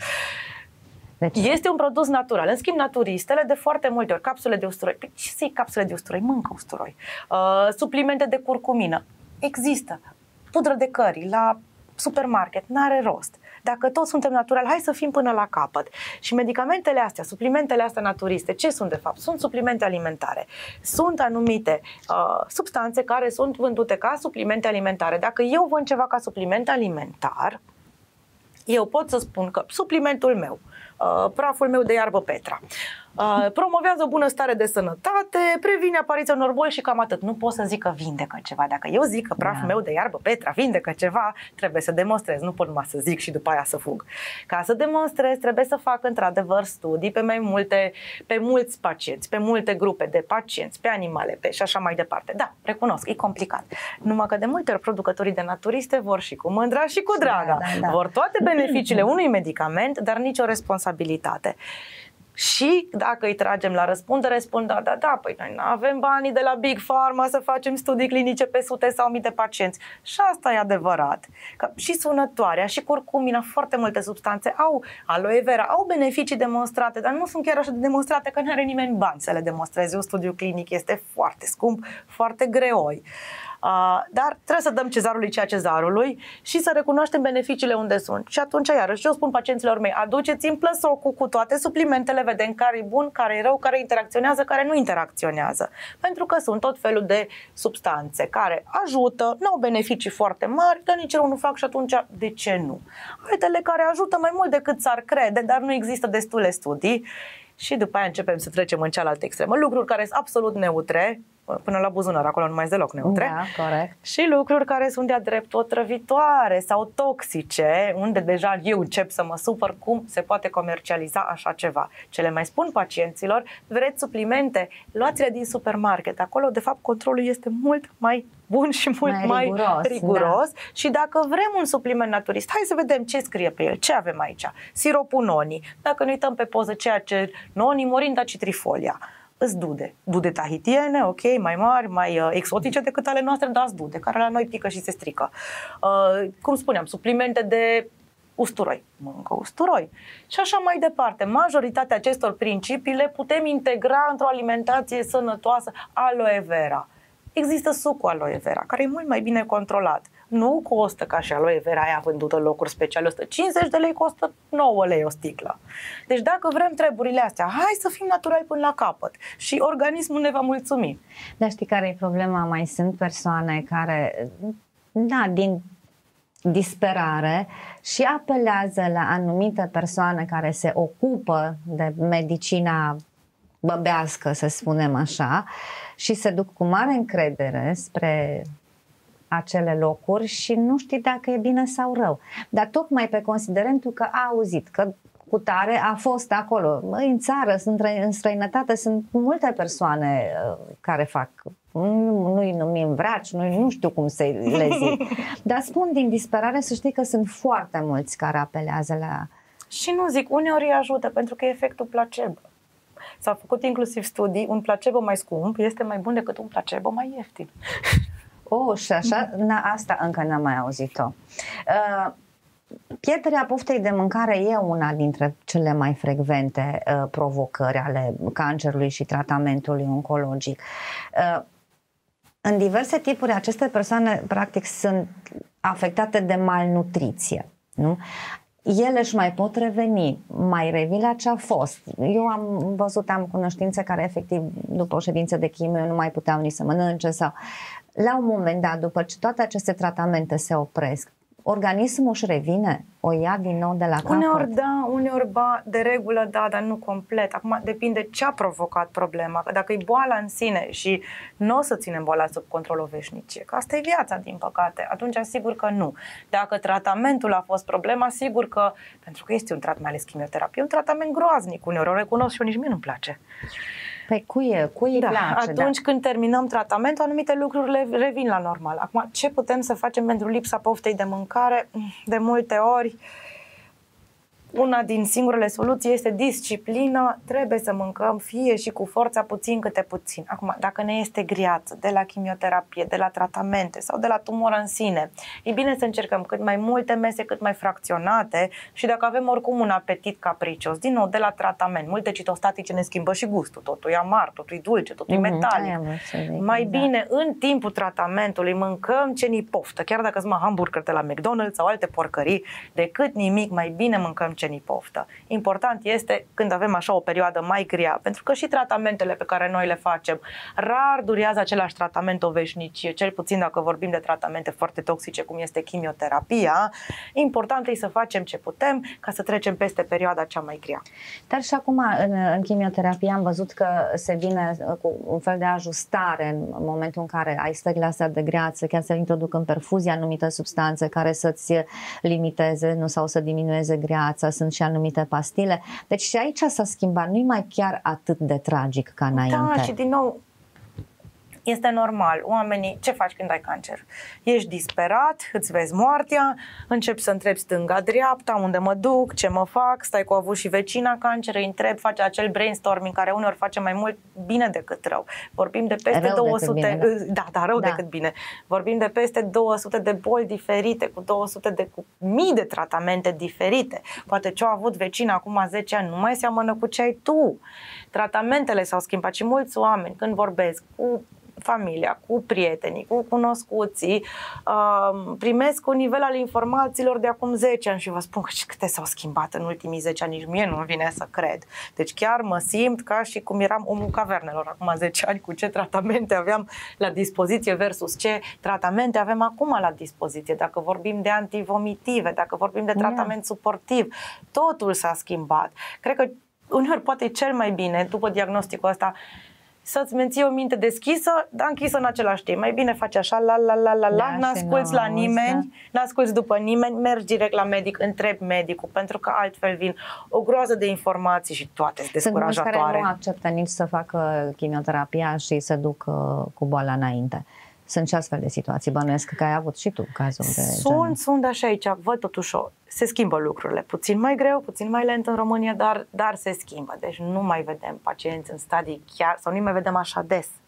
Deci. Este un produs natural. În schimb, naturistele, de foarte multe ori, capsule de usturoi. Păi ce să iei capsule de usturoi? Mâncă usturoi. Uh, suplimente de curcumină. Există. Pudră de cări la supermarket. N-are rost. Dacă toți suntem naturali, hai să fim până la capăt. Și medicamentele astea, suplimentele astea naturiste, ce sunt de fapt? Sunt suplimente alimentare. Sunt anumite uh, substanțe care sunt vândute ca suplimente alimentare. Dacă eu vând ceva ca supliment alimentar, eu pot să spun că suplimentul meu, uh, praful meu de iarbă Petra, uh, promovează o bună stare de sănătate, previne apariția unor boli și cam atât. Nu pot să zic că vindecă ceva. Dacă eu zic că praful da. meu de iarbă Petra vindecă ceva, trebuie să demonstrez. Nu pot numai să zic și după aia să fug. Ca să demonstrez, trebuie să fac într-adevăr studii pe mai multe, pe mulți pacienți, pe multe grupe de pacienți, pe animale, pe și așa mai departe. Da, recunosc, e complicat. Numai că de multe ori producătorii de naturiste vor și cu mândra și cu draga. Da, da, da. Vor toate beneficiile unui medicament, dar nicio responsabilitate. Și dacă îi tragem la răspundere, spun da, da, da, păi noi nu avem banii de la Big Pharma să facem studii clinice pe sute sau mii de pacienți. Și asta e adevărat. Că și sunătoarea, și curcumina, foarte multe substanțe au, aloe vera, au beneficii demonstrate, dar nu sunt chiar așa de demonstrate că nu are nimeni bani să le demonstreze. Un studiu clinic este foarte scump, foarte greoi. Uh, dar trebuie să dăm cezarului ceea cezarului și să recunoaștem beneficiile unde sunt. Și atunci, iarăși, eu spun pacienților mei, aduceți-mi plăsocul cu toate suplimentele, vedem care e bun, care e rău, care interacționează, care nu interacționează. Pentru că sunt tot felul de substanțe care ajută, nu au beneficii foarte mari, dar nici rău nu fac și atunci, de ce nu? Altele care ajută mai mult decât s-ar crede, dar nu există destule studii. Și după aia începem să trecem în cealaltă extremă. Lucruri care sunt absolut neutre, până la buzunar, acolo nu mai deloc neutre. Da, corect. Și lucruri care sunt de-a drept otrăvitoare sau toxice, unde deja eu încep să mă supăr cum se poate comercializa așa ceva. Ce le mai spun pacienților, vreți suplimente, luați-le din supermarket. Acolo, de fapt, controlul este mult mai bun și mult mai, mai riguros. riguros. Da. Și dacă vrem un supliment naturist, hai să vedem ce scrie pe el, ce avem aici. Siropul noni. Dacă ne uităm pe poză, ceea ce noni, morinda citrifolia. Îți dude. Dude tahitiene, ok, mai mari, mai uh, exotice decât ale noastre, dar îți dude, care la noi pică și se strică. Uh, cum spuneam, suplimente de usturoi. Mâncă usturoi. Și așa mai departe. Majoritatea acestor principii le putem integra într-o alimentație sănătoasă. Aloe vera. Există sucul aloe vera, care e mult mai bine controlat. Nu costă ca și aloe vera aia vândută în locuri speciale, o sută cincizeci de lei, costă nouă lei o sticlă. Deci dacă vrem treburile astea, hai să fim naturali până la capăt și organismul ne va mulțumi. Dar știi care e problema? Mai sunt persoane care, da, din disperare și apelează la anumite persoane care se ocupă de medicina băbească, să spunem așa, și se duc cu mare încredere spre acele locuri și nu știi dacă e bine sau rău. Dar tocmai pe considerentul că a auzit că cutare a fost acolo. În țară, în străinătate, sunt multe persoane care fac, nu-i numim vraci, nu, nu știu cum să le zic. Dar spun din disperare, să știi că sunt foarte mulți care apelează la... Și nu zic, uneori îi ajută pentru că e efectul placebo. S-au făcut inclusiv studii, un placebo mai scump este mai bun decât un placebo mai ieftin. Oh, și așa, na, asta încă n-am mai auzit-o. Uh, pierderea poftei de mâncare e una dintre cele mai frecvente uh, provocări ale cancerului și tratamentului oncologic. Uh, în diverse tipuri, aceste persoane practic sunt afectate de malnutriție, nu? Ele își mai pot reveni, mai revin la ce a fost. Eu am văzut, am cunoștințe care efectiv după o ședință de chimio nu mai puteau nici să mănânce sau la un moment dat, după ce toate aceste tratamente se opresc, organismul își revine, o ia din nou de la capăt. Uneori da, uneori ba, de regulă da, dar nu complet. Acum depinde ce a provocat problema. Că dacă e boala în sine și nu o să ținem boala sub control o veșnicie, că asta e viața, din păcate, atunci sigur că nu. Dacă tratamentul a fost problema, sigur că, pentru că este un tratament, mai ales chimioterapie, un tratament groaznic, uneori o recunosc și eu, nici mie nu-mi place. Păi cui, cui da, place, atunci da. când terminăm tratamentul, anumite lucruri le revin la normal. Acum, ce putem să facem pentru lipsa poftei de mâncare? De multe ori, una din singurele soluții este disciplină, trebuie să mâncăm fie și cu forța puțin câte puțin. Acum, dacă ne este greață de la chimioterapie, de la tratamente sau de la tumoră în sine, e bine să încercăm cât mai multe mese, cât mai fracționate și dacă avem oricum un apetit capricios, din nou, de la tratament, multe citostatice ne schimbă și gustul, totul e amar, totul e dulce, totul e metalic. Mm-hmm, mai bine, în timpul tratamentului, mâncăm ce ni poftă, chiar dacă sunt hamburger de la McDonald's sau alte porcării, decât nimic, mai bine mâncăm ce ni poftă. Important este când avem așa o perioadă mai grea, pentru că și tratamentele pe care noi le facem, rar durează același tratament o veșnicie, cel puțin dacă vorbim de tratamente foarte toxice, cum este chimioterapia. Important e să facem ce putem ca să trecem peste perioada cea mai grea. Dar și acum, în, în chimioterapie, am văzut că se vine cu un fel de ajustare în momentul în care ai sfecla asta de greață, chiar să introduc în perfuzie anumite substanțe care să-ți limiteze, nu, sau să diminueze greața, sunt și anumite pastile. Deci și aici s-a schimbat, nu-i mai chiar atât de tragic ca înainte. Da, și din nou, este normal. Oamenii, ce faci când ai cancer? Ești disperat, îți vezi moartea, începi să întrebi stânga-dreapta, unde mă duc, ce mă fac, stai cu avut și vecina cancer, îi întrebi, face acel brainstorming care uneori face mai mult bine decât rău. Vorbim de peste rău două sute, bine, da, da, rău da. decât bine. Vorbim de peste două sute de boli diferite, cu două sute de cu mii de tratamente diferite. Poate ce-a avut vecina acum zece ani nu mai seamănă cu ce ai tu. Tratamentele s-au schimbat și mulți oameni când vorbesc cu familia, cu prietenii, cu cunoscuții, uh, primesc un nivel al informațiilor de acum zece ani și vă spun că câte s-au schimbat în ultimii zece ani, nici mie nu-mi vine să cred. Deci chiar mă simt ca și cum eram omul cavernelor acum zece ani, cu ce tratamente aveam la dispoziție versus ce tratamente avem acum la dispoziție. Dacă vorbim de antivomitive, dacă vorbim de tratament suportiv, totul s-a schimbat. Cred că uneori poate e cel mai bine, după diagnosticul ăsta, să-ți menții o minte deschisă, dar închisă în același timp. Mai bine faci așa, la la la la la, da, n-asculți la nimeni, da. n-asculți după nimeni, mergi direct la medic, întrebi medicul, pentru că altfel vin o groază de informații și toate sunt descurajatoare. Sunt mulți care nu acceptă nici să facă chimioterapia și să ducă cu boala înainte. Sunt și astfel de situații, bănuiesc că ai avut și tu cazul de Sunt, genul. sunt așa aici, văd totuși o, se schimbă lucrurile, puțin mai greu, puțin mai lent în România, dar, dar se schimbă, deci nu mai vedem pacienți în stadii chiar, sau nu mai vedem așa des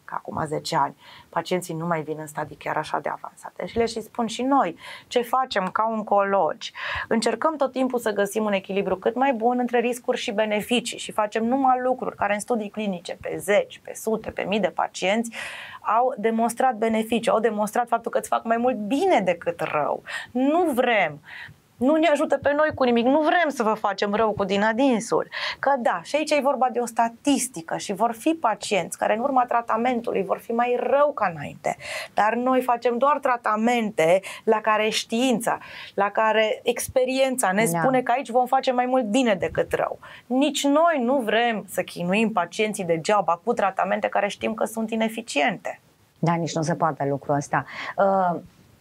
ca acum zece ani, pacienții nu mai vin în stadii chiar așa de avansate și le și spun și noi ce facem ca oncologi. Încercăm tot timpul să găsim un echilibru cât mai bun între riscuri și beneficii și facem numai lucruri care în studii clinice pe zeci, pe sute, pe mii de pacienți au demonstrat beneficii, au demonstrat faptul că îți fac mai mult bine decât rău. Nu vrem Nu ne ajută pe noi cu nimic, nu vrem să vă facem rău cu din adinsul. Că da, și aici e vorba de o statistică și vor fi pacienți care în urma tratamentului vor fi mai rău ca înainte. Dar noi facem doar tratamente la care știința, la care experiența ne Da. spune că aici vom face mai mult bine decât rău. Nici noi nu vrem să chinuim pacienții degeaba cu tratamente care știm că sunt ineficiente. Da, nici nu se poate lucrul ăsta. Uh,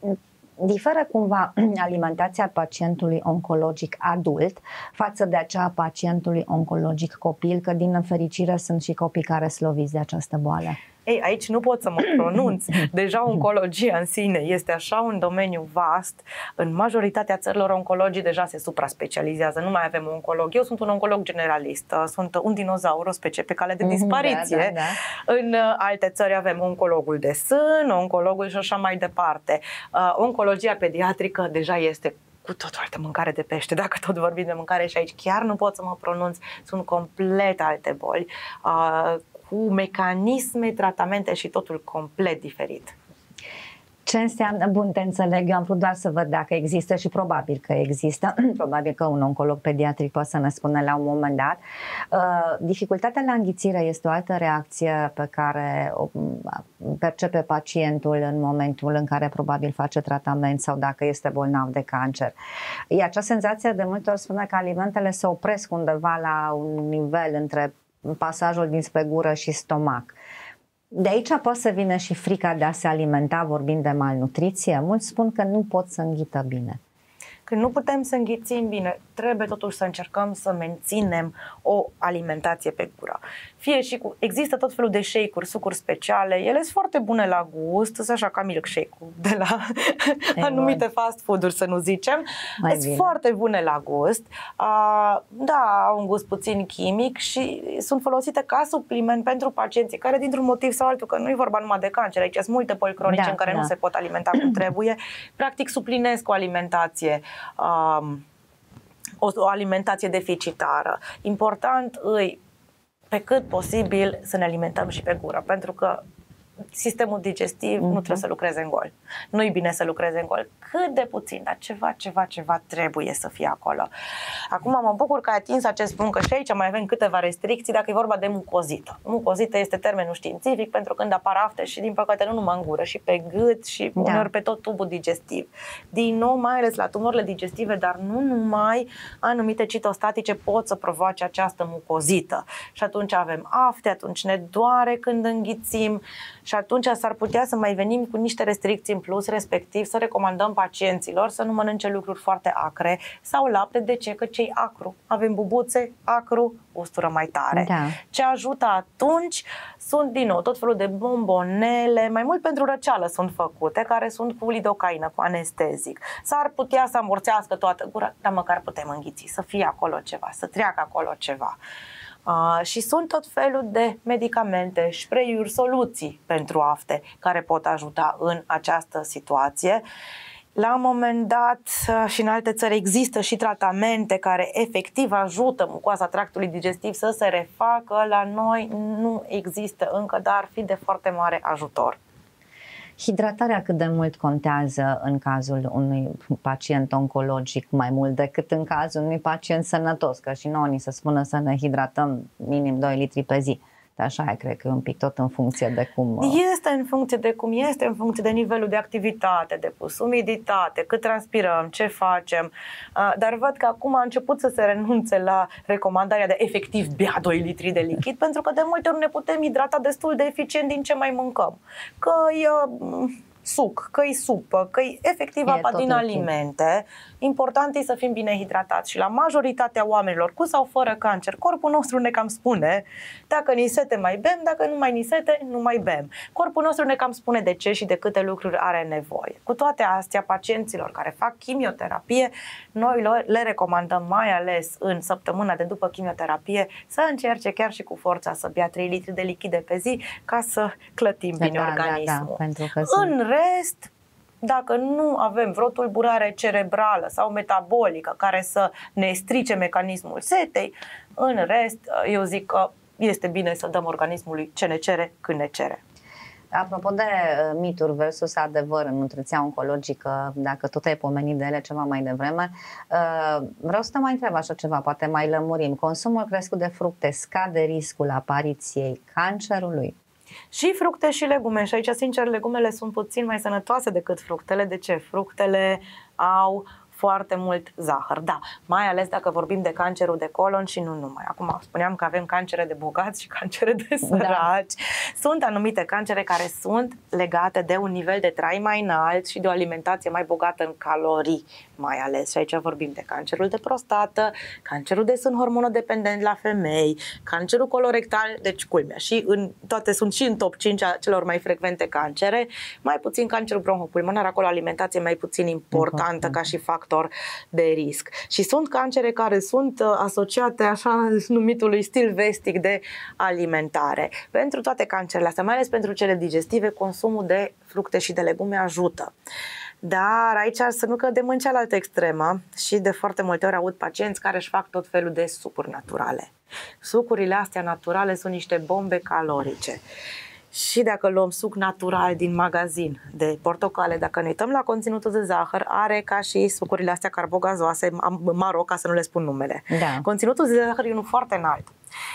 Diferă cumva alimentația pacientului oncologic adult față de acea a pacientului oncologic copil, că din nefericire sunt și copii care sloviți de această boală. Ei, aici nu pot să mă pronunț. Deja oncologia în sine este așa un domeniu vast. În majoritatea țărilor oncologii deja se supra-specializează. Nu mai avem un oncolog. Eu sunt un oncolog generalist. Sunt un dinozaur, o specie pe cale de dispariție. Da, da, da. În alte țări avem oncologul de sân, oncologul și așa mai departe. Oncologia pediatrică deja este cu totul altă mâncare de pește, dacă tot vorbim de mâncare, și aici chiar nu pot să mă pronunț. Sunt complet alte boli, cu mecanisme, tratamente și totul complet diferit. Ce înseamnă, bun, te înțeleg, eu am vrut doar să văd dacă există și probabil că există, probabil că un oncolog pediatric poate să ne spună la un moment dat. Uh, dificultatea la înghițire este o altă reacție pe care o percepe pacientul în momentul în care probabil face tratament sau dacă este bolnav de cancer. E acea senzație de multe ori spune că alimentele se opresc undeva la un nivel între pasajul dinspre gură și stomac. De aici poate să vină și frica de a se alimenta, vorbind de malnutriție. Mulți spun că nu pot să înghită bine. Când nu putem să înghițim bine, trebuie totuși să încercăm să menținem o alimentație pe gură. Fie și cu... Există tot felul de shake-uri, sucuri speciale, ele sunt foarte bune la gust, sunt așa ca milkshake-ul de la anumite fast food-uri, să nu zicem. Sunt foarte bune la gust, uh, da, au un gust puțin chimic și sunt folosite ca supliment pentru pacienții care, dintr-un motiv sau altul, că nu e vorba numai de cancer, aici sunt multe boli cronice da, în care da. nu se pot alimenta cum trebuie, practic suplinesc o alimentație Um, o, o alimentație deficitară. Important îi, pe cât posibil, să ne alimentăm și pe gură, pentru că sistemul digestiv uh-huh. nu trebuie să lucreze în gol. Nu-i bine să lucreze în gol. Cât de puțin, dar ceva, ceva, ceva trebuie să fie acolo. Acum mă bucur că ai atins acest punct, că și aici mai avem câteva restricții dacă e vorba de mucozită. Mucozită este termenul științific pentru când apar afte și din păcate nu numai în gură, și pe gât și da. uneori pe tot tubul digestiv. Din nou, mai ales la tumorile digestive, dar nu numai, anumite citostatice pot să provoace această mucozită. Și atunci avem afte, atunci ne doare când înghițim, și atunci s-ar putea să mai venim cu niște restricții în plus, respectiv să recomandăm pacienților să nu mănânce lucruri foarte acre sau lapte. De ce? Că ce-i acru? Avem bubuțe, acru, ustură mai tare. Da. Ce ajută atunci sunt, din nou, tot felul de bombonele, mai mult pentru răceală sunt făcute, care sunt cu lidocaină, cu anestezic. S-ar putea să amorțească toată gura, dar măcar putem înghiți, să fie acolo ceva, să treacă acolo ceva. Uh, și sunt tot felul de medicamente, spray-uri, soluții pentru afte care pot ajuta în această situație. La un moment dat uh, și în alte țări există și tratamente care efectiv ajută mucoasa tractului digestiv să se refacă. La noi nu există încă, dar ar fi de foarte mare ajutor. Hidratarea cât de mult contează în cazul unui pacient oncologic mai mult decât în cazul unui pacient sănătos? Că și nouă ni se spună să ne hidratăm minim doi litri pe zi. Dar așa e, cred că e un pic tot în funcție de cum... Este în funcție de cum este, în funcție de nivelul de activitate depus, umiditate, cât transpirăm, ce facem. Dar văd că acum a început să se renunțe la recomandarea de efectiv bea doi litri de lichid, pentru că de multe ori ne putem hidrata destul de eficient din ce mai mâncăm. Că e suc, că-i supă, că-i efectiv apa din alimente, important e să fim bine hidratați. Și la majoritatea oamenilor, cu sau fără cancer, corpul nostru ne cam spune dacă ni sete mai bem, dacă nu mai ni sete, nu mai bem. Corpul nostru ne cam spune de ce și de câte lucruri are nevoie. Cu toate astea, pacienților care fac chimioterapie, noi le recomandăm, mai ales în săptămâna de după chimioterapie, să încerce chiar și cu forța să bea trei litri de lichide pe zi ca să clătim bine da, organismul. Da, da, pentru că în rest, dacă nu avem vreo tulburare cerebrală sau metabolică care să ne strice mecanismul setei, în rest, eu zic că este bine să dăm organismului ce ne cere când ne cere. Apropo de mituri versus adevăr în nutriția oncologică, dacă tot ai pomenit de ele ceva mai devreme, vreau să te mai întreb așa ceva, poate mai lămurim. Consumul crescut de fructe scade riscul apariției cancerului? Și fructe și legume. Și aici, sincer, legumele sunt puțin mai sănătoase decât fructele. De ce? Fructele au foarte mult zahăr. Da, mai ales dacă vorbim de cancerul de colon și nu numai. Acum spuneam că avem cancere de bogați și cancere de săraci. Da. Sunt anumite cancere care sunt legate de un nivel de trai mai înalt și de o alimentație mai bogată în calorii, mai ales. Și aici vorbim de cancerul de prostată, cancerul de sân hormonodependent la femei, cancerul colorectal, deci culmea. Și în toate sunt și în top cinci a celor mai frecvente cancere, mai puțin cancerul bronhopulmonar, acolo alimentație mai puțin importantă Important. ca și factor de risc. Și sunt cancere care sunt asociate așa numitului stil vestic de alimentare. Pentru toate cancerele astea, mai ales pentru cele digestive, consumul de fructe și de legume ajută. Dar aici să nu cădem în cealaltă extremă și de foarte multe ori aud pacienți care își fac tot felul de sucuri naturale. Sucurile astea naturale sunt niște bombe calorice. Și dacă luăm suc natural din magazin de portocale, dacă ne uităm la conținutul de zahăr, are ca și sucurile astea carbogazoase, maro, ca să nu le spun numele. Da. Conținutul de zahăr e unul foarte înalt.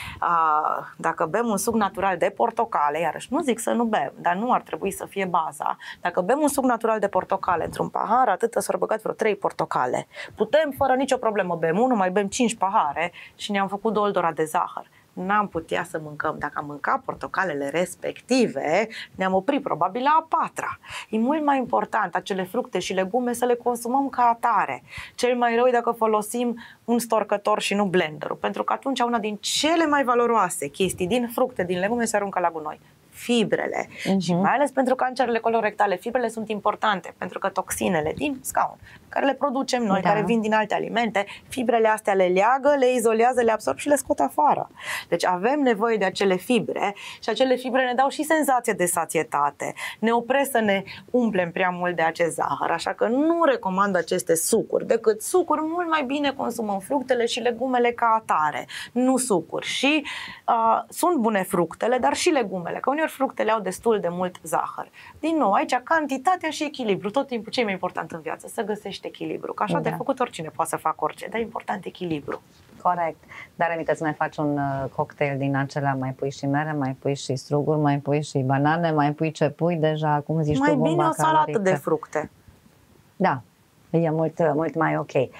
Dacă bem un suc natural de portocale, iarăși nu zic să nu bem, dar nu ar trebui să fie baza. Dacă bem un suc natural de portocale într-un pahar, atât s-au băgat vreo trei portocale. Putem, fără nicio problemă, bem unul, mai bem cinci pahare și ne-am făcut doldora de zahăr. N-am putea să mâncăm. Dacă am mâncat portocalele respective, ne-am oprit probabil la a patra. E mult mai important acele fructe și legume să le consumăm ca atare. Cel mai rău e dacă folosim un storcător și nu blenderul, pentru că atunci una din cele mai valoroase chestii din fructe, din legume se aruncă la gunoi. Fibrele. Uh-huh. Și mai ales pentru cancerele colorectale, fibrele sunt importante, pentru că toxinele din scaun, care le producem noi, da. care vin din alte alimente, fibrele astea le leagă, le izolează, le absorb și le scot afară. Deci avem nevoie de acele fibre și acele fibre ne dau și senzație de sațietate, ne opresc să ne umplem prea mult de acest zahăr, așa că nu recomand aceste sucuri, decât sucuri mult mai bine consumăm fructele și legumele ca atare, nu sucuri. Și uh, sunt bune fructele, dar și legumele, că uneori fructele au destul de mult zahăr. Din nou, aici cantitatea și echilibru, tot timpul ce e mai important în viață, să găsești echilibru, că așa da. de făcut oricine poate să facă orice, dar e important echilibru. Corect. Dar amică, îți mai faci un uh, cocktail din acela, mai pui și mere, mai pui și struguri, mai pui și banane, mai pui ce pui deja, cum zici mai tu, bomba bine o salată calorică. de fructe. Da, e mult, mult mai ok. Uh,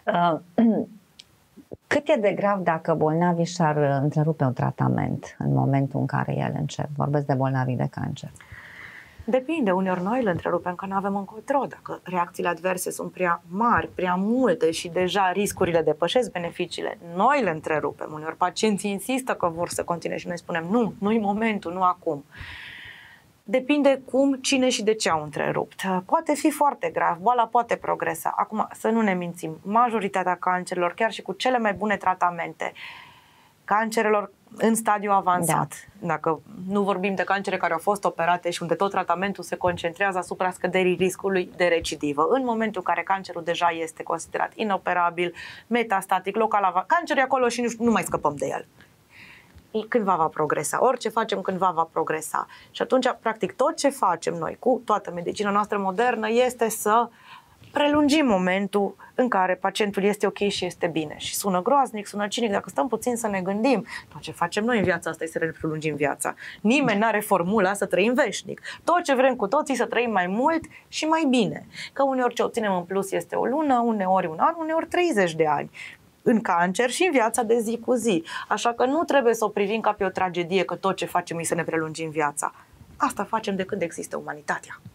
cât e de grav dacă bolnavii și-ar întrerupe un tratament în momentul în care el încep? Vorbesc de bolnavii de cancer. Depinde, uneori noi le întrerupem că nu avem încotro, dacă reacțiile adverse sunt prea mari, prea multe și deja riscurile depășesc beneficiile, noi le întrerupem. Uneori pacienții insistă că vor să continue și noi spunem nu, nu-i momentul, nu acum. Depinde cum, cine și de ce au întrerupt. Poate fi foarte grav, boala poate progresa. Acum, să nu ne mințim, majoritatea cancerelor, chiar și cu cele mai bune tratamente, cancerelor în stadiu avansat, da. dacă nu vorbim de cancere care au fost operate și unde tot tratamentul se concentrează asupra scăderii riscului de recidivă. În momentul în care cancerul deja este considerat inoperabil, metastatic, local, cancerul e acolo și nu, nu mai scăpăm de el. Cândva va progresa, orice facem cândva va progresa. Și atunci, practic, tot ce facem noi cu toată medicina noastră modernă este să prelungim momentul în care pacientul este ok și este bine. Și sună groaznic, sună cinic, dacă stăm puțin să ne gândim, tot ce facem noi în viața asta este să ne prelungim viața. Nimeni n-are formula să trăim veșnic. Tot ce vrem cu toții să trăim mai mult și mai bine. Că uneori ce obținem în plus este o lună, uneori un an, uneori treizeci de ani. În cancer și în viața de zi cu zi. Așa că nu trebuie să o privim ca pe o tragedie că tot ce facem e să ne prelungim viața. Asta facem de când există umanitatea.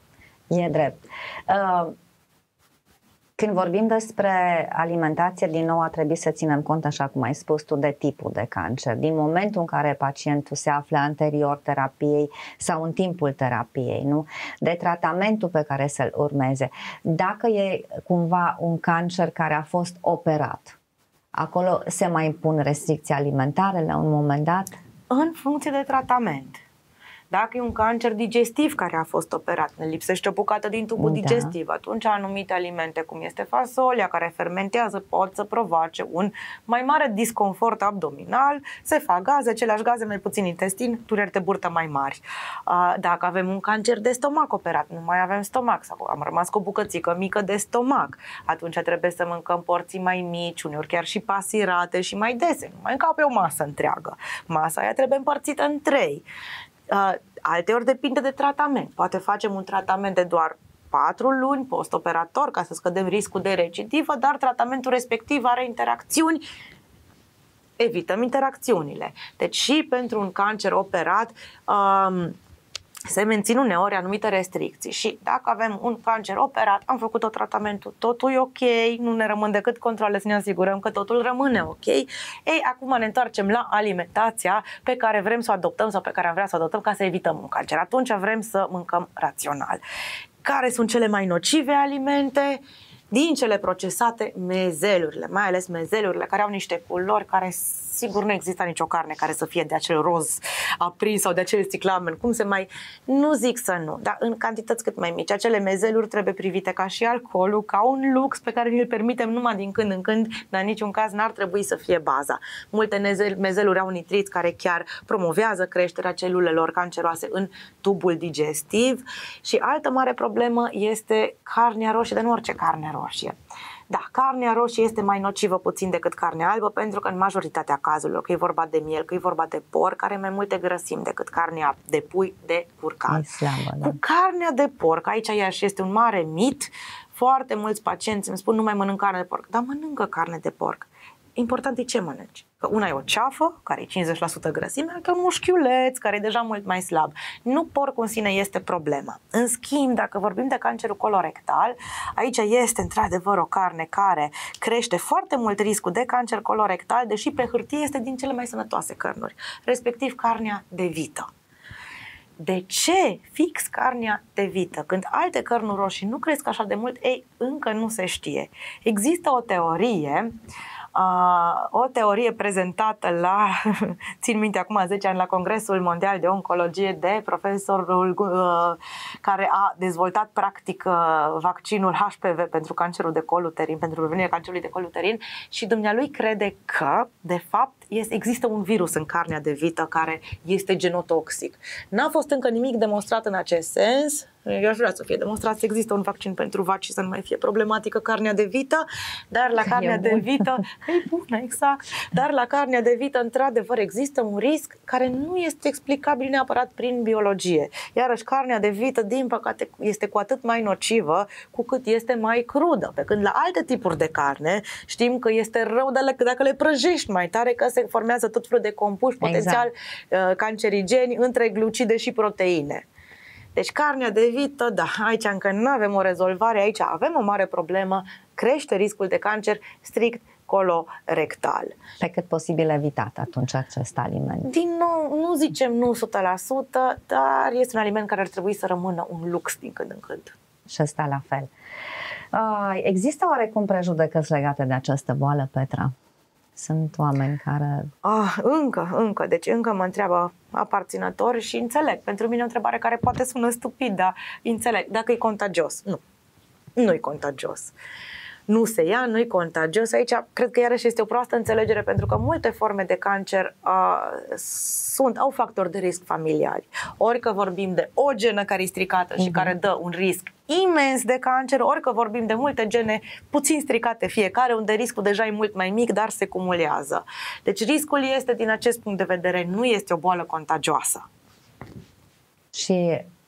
E drept. Uh... Când vorbim despre alimentație, din nou a trebuit să ținem cont, așa cum ai spus tu, de tipul de cancer. Din momentul în care pacientul se află anterior terapiei sau în timpul terapiei, nu? De tratamentul pe care să-l urmeze. Dacă e cumva un cancer care a fost operat, acolo se mai impun restricții alimentare la un moment dat? În funcție de tratament. Dacă e un cancer digestiv care a fost operat, ne lipsește o bucată din tubul da. digestiv, atunci anumite alimente, cum este fasolia, care fermentează, pot să provoace un mai mare disconfort abdominal, se fac gaze, aceleași gaze, mai puțin intestin, dureri de burtă mai mari. Dacă avem un cancer de stomac operat, nu mai avem stomac sau am rămas cu o bucățică mică de stomac, atunci trebuie să mâncăm porții mai mici, uneori chiar și pasirate și mai dese, nu mai încap pe o masă întreagă. Masa aia trebuie împărțită în trei. Uh, alteori depinde de tratament. Poate facem un tratament de doar patru luni post-operator ca să scădem riscul de recidivă, dar tratamentul respectiv are interacțiuni. Evităm interacțiunile. Deci și pentru un cancer operat um, se mențin uneori anumite restricții și dacă avem un cancer operat, am făcut tot tratamentul, totul e ok, nu ne rămân decât controle să ne asigurăm că totul rămâne ok. Ei, acum ne întoarcem la alimentația pe care vrem să o adoptăm sau pe care am vrea să o adoptăm ca să evităm un cancer. Atunci vrem să mâncăm rațional. Care sunt cele mai nocive alimente? Din cele procesate, mezelurile, mai ales mezelurile care au niște culori care sigur nu există nicio carne care să fie de acel roz aprins sau de acel sticlamen, cum se mai... Nu zic să nu, dar în cantități cât mai mici. Acele mezeluri trebuie privite ca și alcoolul, ca un lux pe care îl permitem numai din când în când, dar în niciun caz n-ar trebui să fie baza. Multe mezeluri au nitriți care chiar promovează creșterea celulelor canceroase în tubul digestiv și altă mare problemă este carnea roșie, dar nu orice carne roșie. Da, carnea roșie este mai nocivă puțin decât carnea albă pentru că în majoritatea cazurilor, că e vorba de miel, că e vorba de porc, are mai multe grăsimi decât carnea de pui, de curcan. Slabă, da. Cu carnea de porc, aici iarăși este un mare mit, foarte mulți pacienți îmi spun nu mai mănânc carne de porc, dar mănâncă carne de porc. Important e ce mănânci. Că una e o ceafă, care e cincizeci la sută grăsime, altă un mușchiuleț, care e deja mult mai slab. Nu porcul în sine este problema. În schimb, dacă vorbim de cancerul colorectal, aici este într-adevăr o carne care crește foarte mult riscul de cancer colorectal, deși pe hârtie este din cele mai sănătoase cărnuri, respectiv carnea de vită. De ce fix carnea de vită? Când alte cărnuri roșii nu cresc așa de mult, ei, încă nu se știe. Există o teorie Uh, o teorie prezentată la, țin minte acum zece ani, la Congresul Mondial de Oncologie de profesorul uh, care a dezvoltat practic uh, vaccinul H P V pentru cancerul de col uterin, pentru prevenirea cancerului de col uterin și dumnealui crede că, de fapt, este, există un virus în carnea de vită care este genotoxic. N-a fost încă nimic demonstrat în acest sens. Eu aș vrea să fie demonstrat să există un vaccin pentru vaci și să nu mai fie problematică carnea de vită, dar la carnea de vită, e bună, exact, dar la carnea de vită, într-adevăr, există un risc care nu este explicabil neapărat prin biologie. Iarăși, carnea de vită, din păcate, este cu atât mai nocivă cu cât este mai crudă, pe când la alte tipuri de carne știm că este rău dacă le prăjești mai tare, că se formează tot felul de compuși potențial exact. cancerigeni între glucide și proteine. Deci carnea de vită, da, aici încă nu avem o rezolvare, aici avem o mare problemă, crește riscul de cancer strict colorectal. Pe cât posibil evitat atunci acest aliment. Din nou, nu zicem nu o sută la sută, dar este un aliment care ar trebui să rămână un lux din când în când. Și ăsta la fel. Există oarecum prejudecăți legate de această boală, Petra? Sunt oameni care... Ah, încă, încă. Deci încă mă întreabă aparținători și înțeleg. Pentru mine o întrebare care poate sună stupid, dar înțeleg. Dacă e contagios. Nu. Nu e contagios. Nu se ia, nu e contagios. Aici cred că iarăși este o proastă înțelegere pentru că multe forme de cancer uh, sunt, au factori de risc familiali. Ori că vorbim de o genă care e stricată și uh-huh. care dă un risc imens de cancer, ori că vorbim de multe gene puțin stricate fiecare, unde riscul deja e mult mai mic, dar se cumulează. Deci riscul este, din acest punct de vedere, nu este o boală contagioasă. Și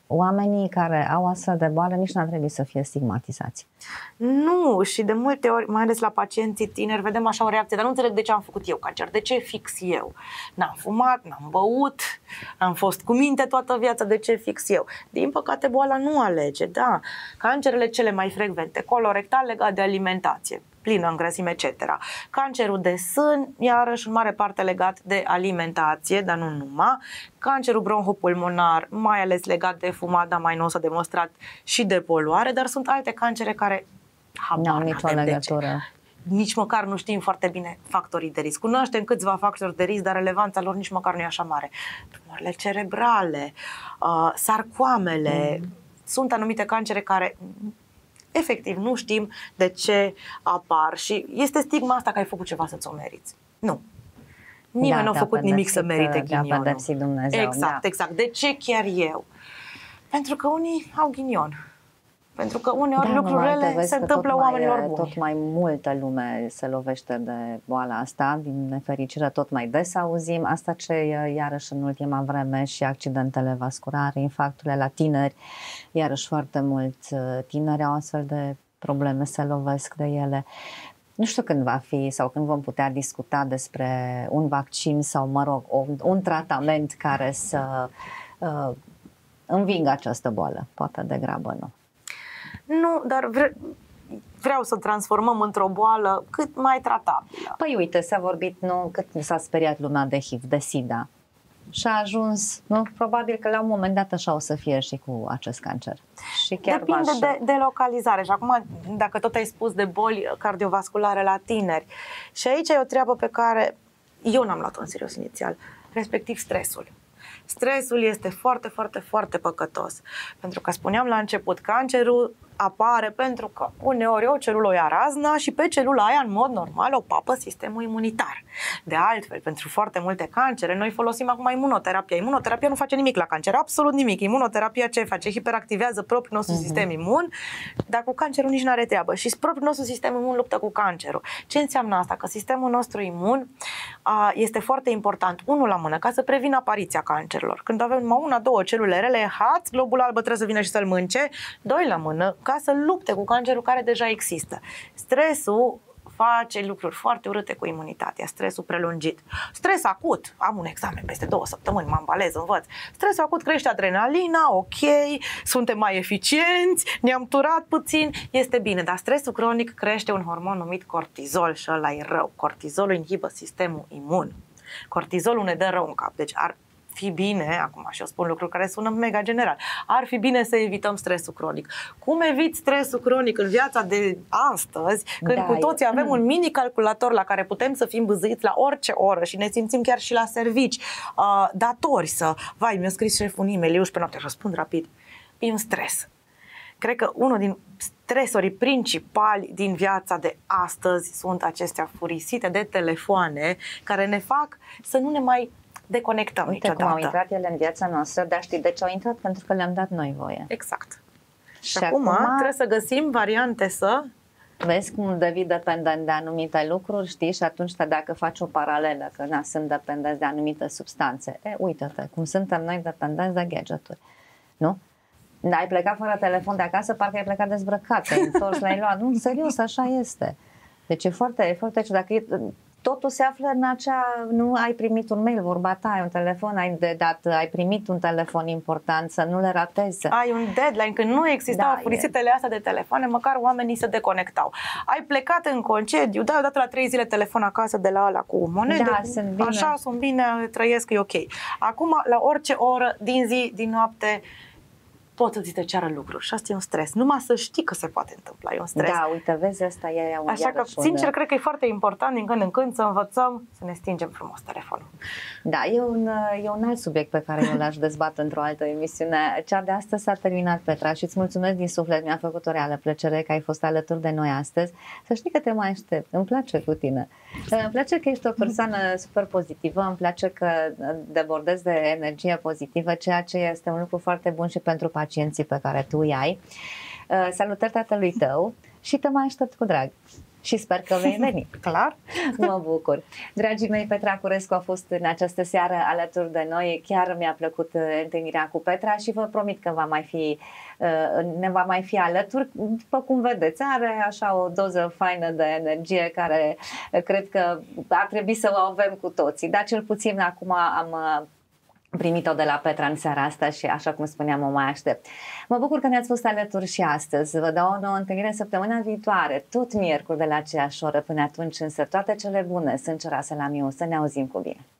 oamenii care au astfel de boală nici n-ar trebui să fie stigmatizați. Nu, și de multe ori, mai ales la pacienții tineri, vedem așa o reacție, dar nu înțeleg de ce am făcut eu cancer, de ce fix eu? N-am fumat, n-am băut, am fost cu minte toată viața, de ce fix eu? Din păcate, boala nu alege, da. Cancerele cele mai frecvente, colorectal legat de alimentație, plină în grăsime, et cetera. Cancerul de sân, iarăși în mare parte legat de alimentație, dar nu numai. Cancerul bronhopulmonar, mai ales legat de fumat, dar mai nou s-a demonstrat și de poluare, dar sunt alte cancere care nu au nicio legătură. Nici măcar nu știm foarte bine factorii de risc. Cunoaștem câțiva factori de risc, dar relevanța lor nici măcar nu e așa mare. Tumorile cerebrale, uh, sarcoamele, mm. sunt anumite cancere care efectiv nu știm de ce apar și este stigma asta că ai făcut ceva să-ți o meriți. Nu. Nimeni da, nu a făcut nimic să merite ghinionul. Dumnezeu, exact, da. exact. De ce chiar eu? Pentru că unii au ghinion. Pentru că uneori da, lucrurile se întâmplă oamenilor buni. Tot mai multă lume se lovește de boala asta, din nefericire tot mai des auzim. Asta ce iarăși în ultima vreme și accidentele vasculare, infarcturile la tineri, iarăși foarte mulți tineri au astfel de probleme, se lovesc de ele. Nu știu când va fi sau când vom putea discuta despre un vaccin sau, mă rog, un, un tratament care să uh, învingă această boală. Poate degrabă nu. Nu, dar vre- vreau să transformăm într-o boală cât mai tratabilă. Păi uite, s-a vorbit, nu, cât s-a speriat lumea de H I V, de SIDA. Și a ajuns, nu? Probabil că la un moment dat așa o să fie și cu acest cancer. Și chiar depinde de, de localizare. Și acum, dacă tot ai spus de boli cardiovasculare la tineri, și aici e o treabă pe care eu n-am luat-o în serios inițial, respectiv stresul. Stresul este foarte, foarte, foarte păcătos. Pentru că spuneam la început, cancerul apare pentru că uneori o celulă o ia razna și pe celula aia în mod normal o papă sistemul imunitar. De altfel, pentru foarte multe cancere, noi folosim acum imunoterapia. Imunoterapia nu face nimic la cancer, absolut nimic. Imunoterapia ce face? Hiperactivează propriul nostru uh-huh. sistem imun, dar cu cancerul nici nu are treabă. Și propriul nostru sistem imun luptă cu cancerul. Ce înseamnă asta? Că sistemul nostru imun a, este foarte important, unul la mână, ca să prevină apariția cancerelor. Când avem numai una, două celule rele, hați, globul alb trebuie să vină și să-l mânce, doi la mână, ca să lupte cu cancerul care deja există. Stresul face lucruri foarte urâte cu imunitatea, stresul prelungit. Stres acut, am un examen peste două săptămâni, mă ambalez, învăț. Stresul acut crește adrenalina, ok, suntem mai eficienți, ne-am turat puțin, este bine, dar stresul cronic crește un hormon numit cortizol și ăla e rău. Cortizolul inhibă sistemul imun. Cortizolul ne dă rău în cap, deci ar fi bine, acum și eu spun lucruri care sună mega general, ar fi bine să evităm stresul cronic. Cum evit stresul cronic în viața de astăzi, când da, cu toții avem mm. un mini calculator la care putem să fim bâzâiți la orice oră și ne simțim chiar și la servici, uh, datori să, vai, mi-a scris șeful un e-mail, eu și pe noapte răspund rapid. E un stres. Cred că unul din stresorii principali din viața de astăzi sunt acestea furisite de telefoane care ne fac să nu ne mai deconectăm Uite niciodată. Cum au intrat ele în viața noastră, dar știi de ce au intrat? Pentru că le-am dat noi voie. Exact. Și, și acum, acum trebuie să găsim variante să... Vezi cum devii dependent de anumite lucruri, știi? Și atunci dacă faci o paralelă, că na, sunt dependenți de anumite substanțe, e, uite-te, cum suntem noi dependenți de gadgeturi, nu? Da, ai plecat fără telefon de acasă, parcă ai plecat dezbrăcat, te-ai întors, l-ai luat. Nu, serios, așa este. Deci e foarte, e foarte... Dacă e, totul se află în acea... Nu ai primit un mail, vorba ta, ai un telefon, ai de dat, ai primit un telefon important, să nu le ratezi. Ai un deadline, când nu existau da, furisitele astea de telefoane, măcar oamenii se deconectau. Ai plecat în concediu, dai odată la trei zile telefon acasă de la ăla cu monede, da, sunt bine. Așa, sunt bine, trăiesc, e ok. Acum, la orice oră, din zi, din noapte, pot să ți te ceară lucruri și asta e un stres. Numai să știi că se poate întâmpla, e un stres. Da, uite, vezi, asta e un Așa că, sincer, cred că e foarte important din când în când să învățăm să ne stingem frumos telefonul. Da, e un, e un alt subiect pe care eu l-aș dezbate într-o altă emisiune. Cea de astăzi s-a terminat, Petra, și îți mulțumesc din suflet, mi-a făcut o reală plăcere că ai fost alături de noi astăzi. Să știi că te mai aștept, îmi place cu tine. Îmi place că ești o persoană super pozitivă, îmi place că debordezi de energie pozitivă, ceea ce este un lucru foarte bun și pentru pacienții pe care tu îi ai. Salutări tatălui tău și te mai aștept cu drag. Și sper că vei veni. Clar. Mă bucur. Dragii mei, Petra Curescu a fost în această seară alături de noi. Chiar mi-a plăcut întâlnirea cu Petra și vă promit că va mai fi, ne va mai fi alături. După cum vedeți, are așa o doză faină de energie care cred că ar trebui să o avem cu toții. Dar cel puțin acum am primit-o de la Petra în seara asta și, așa cum spuneam, o mai aștept. Mă bucur că ne-ați fost alături și astăzi. Vă dau o nouă întâlnire săptămâna viitoare, tot miercuri de la aceeași oră. Până atunci, însă, toate cele bune. Sunt Cerasă la Miu. Să ne auzim cu bine.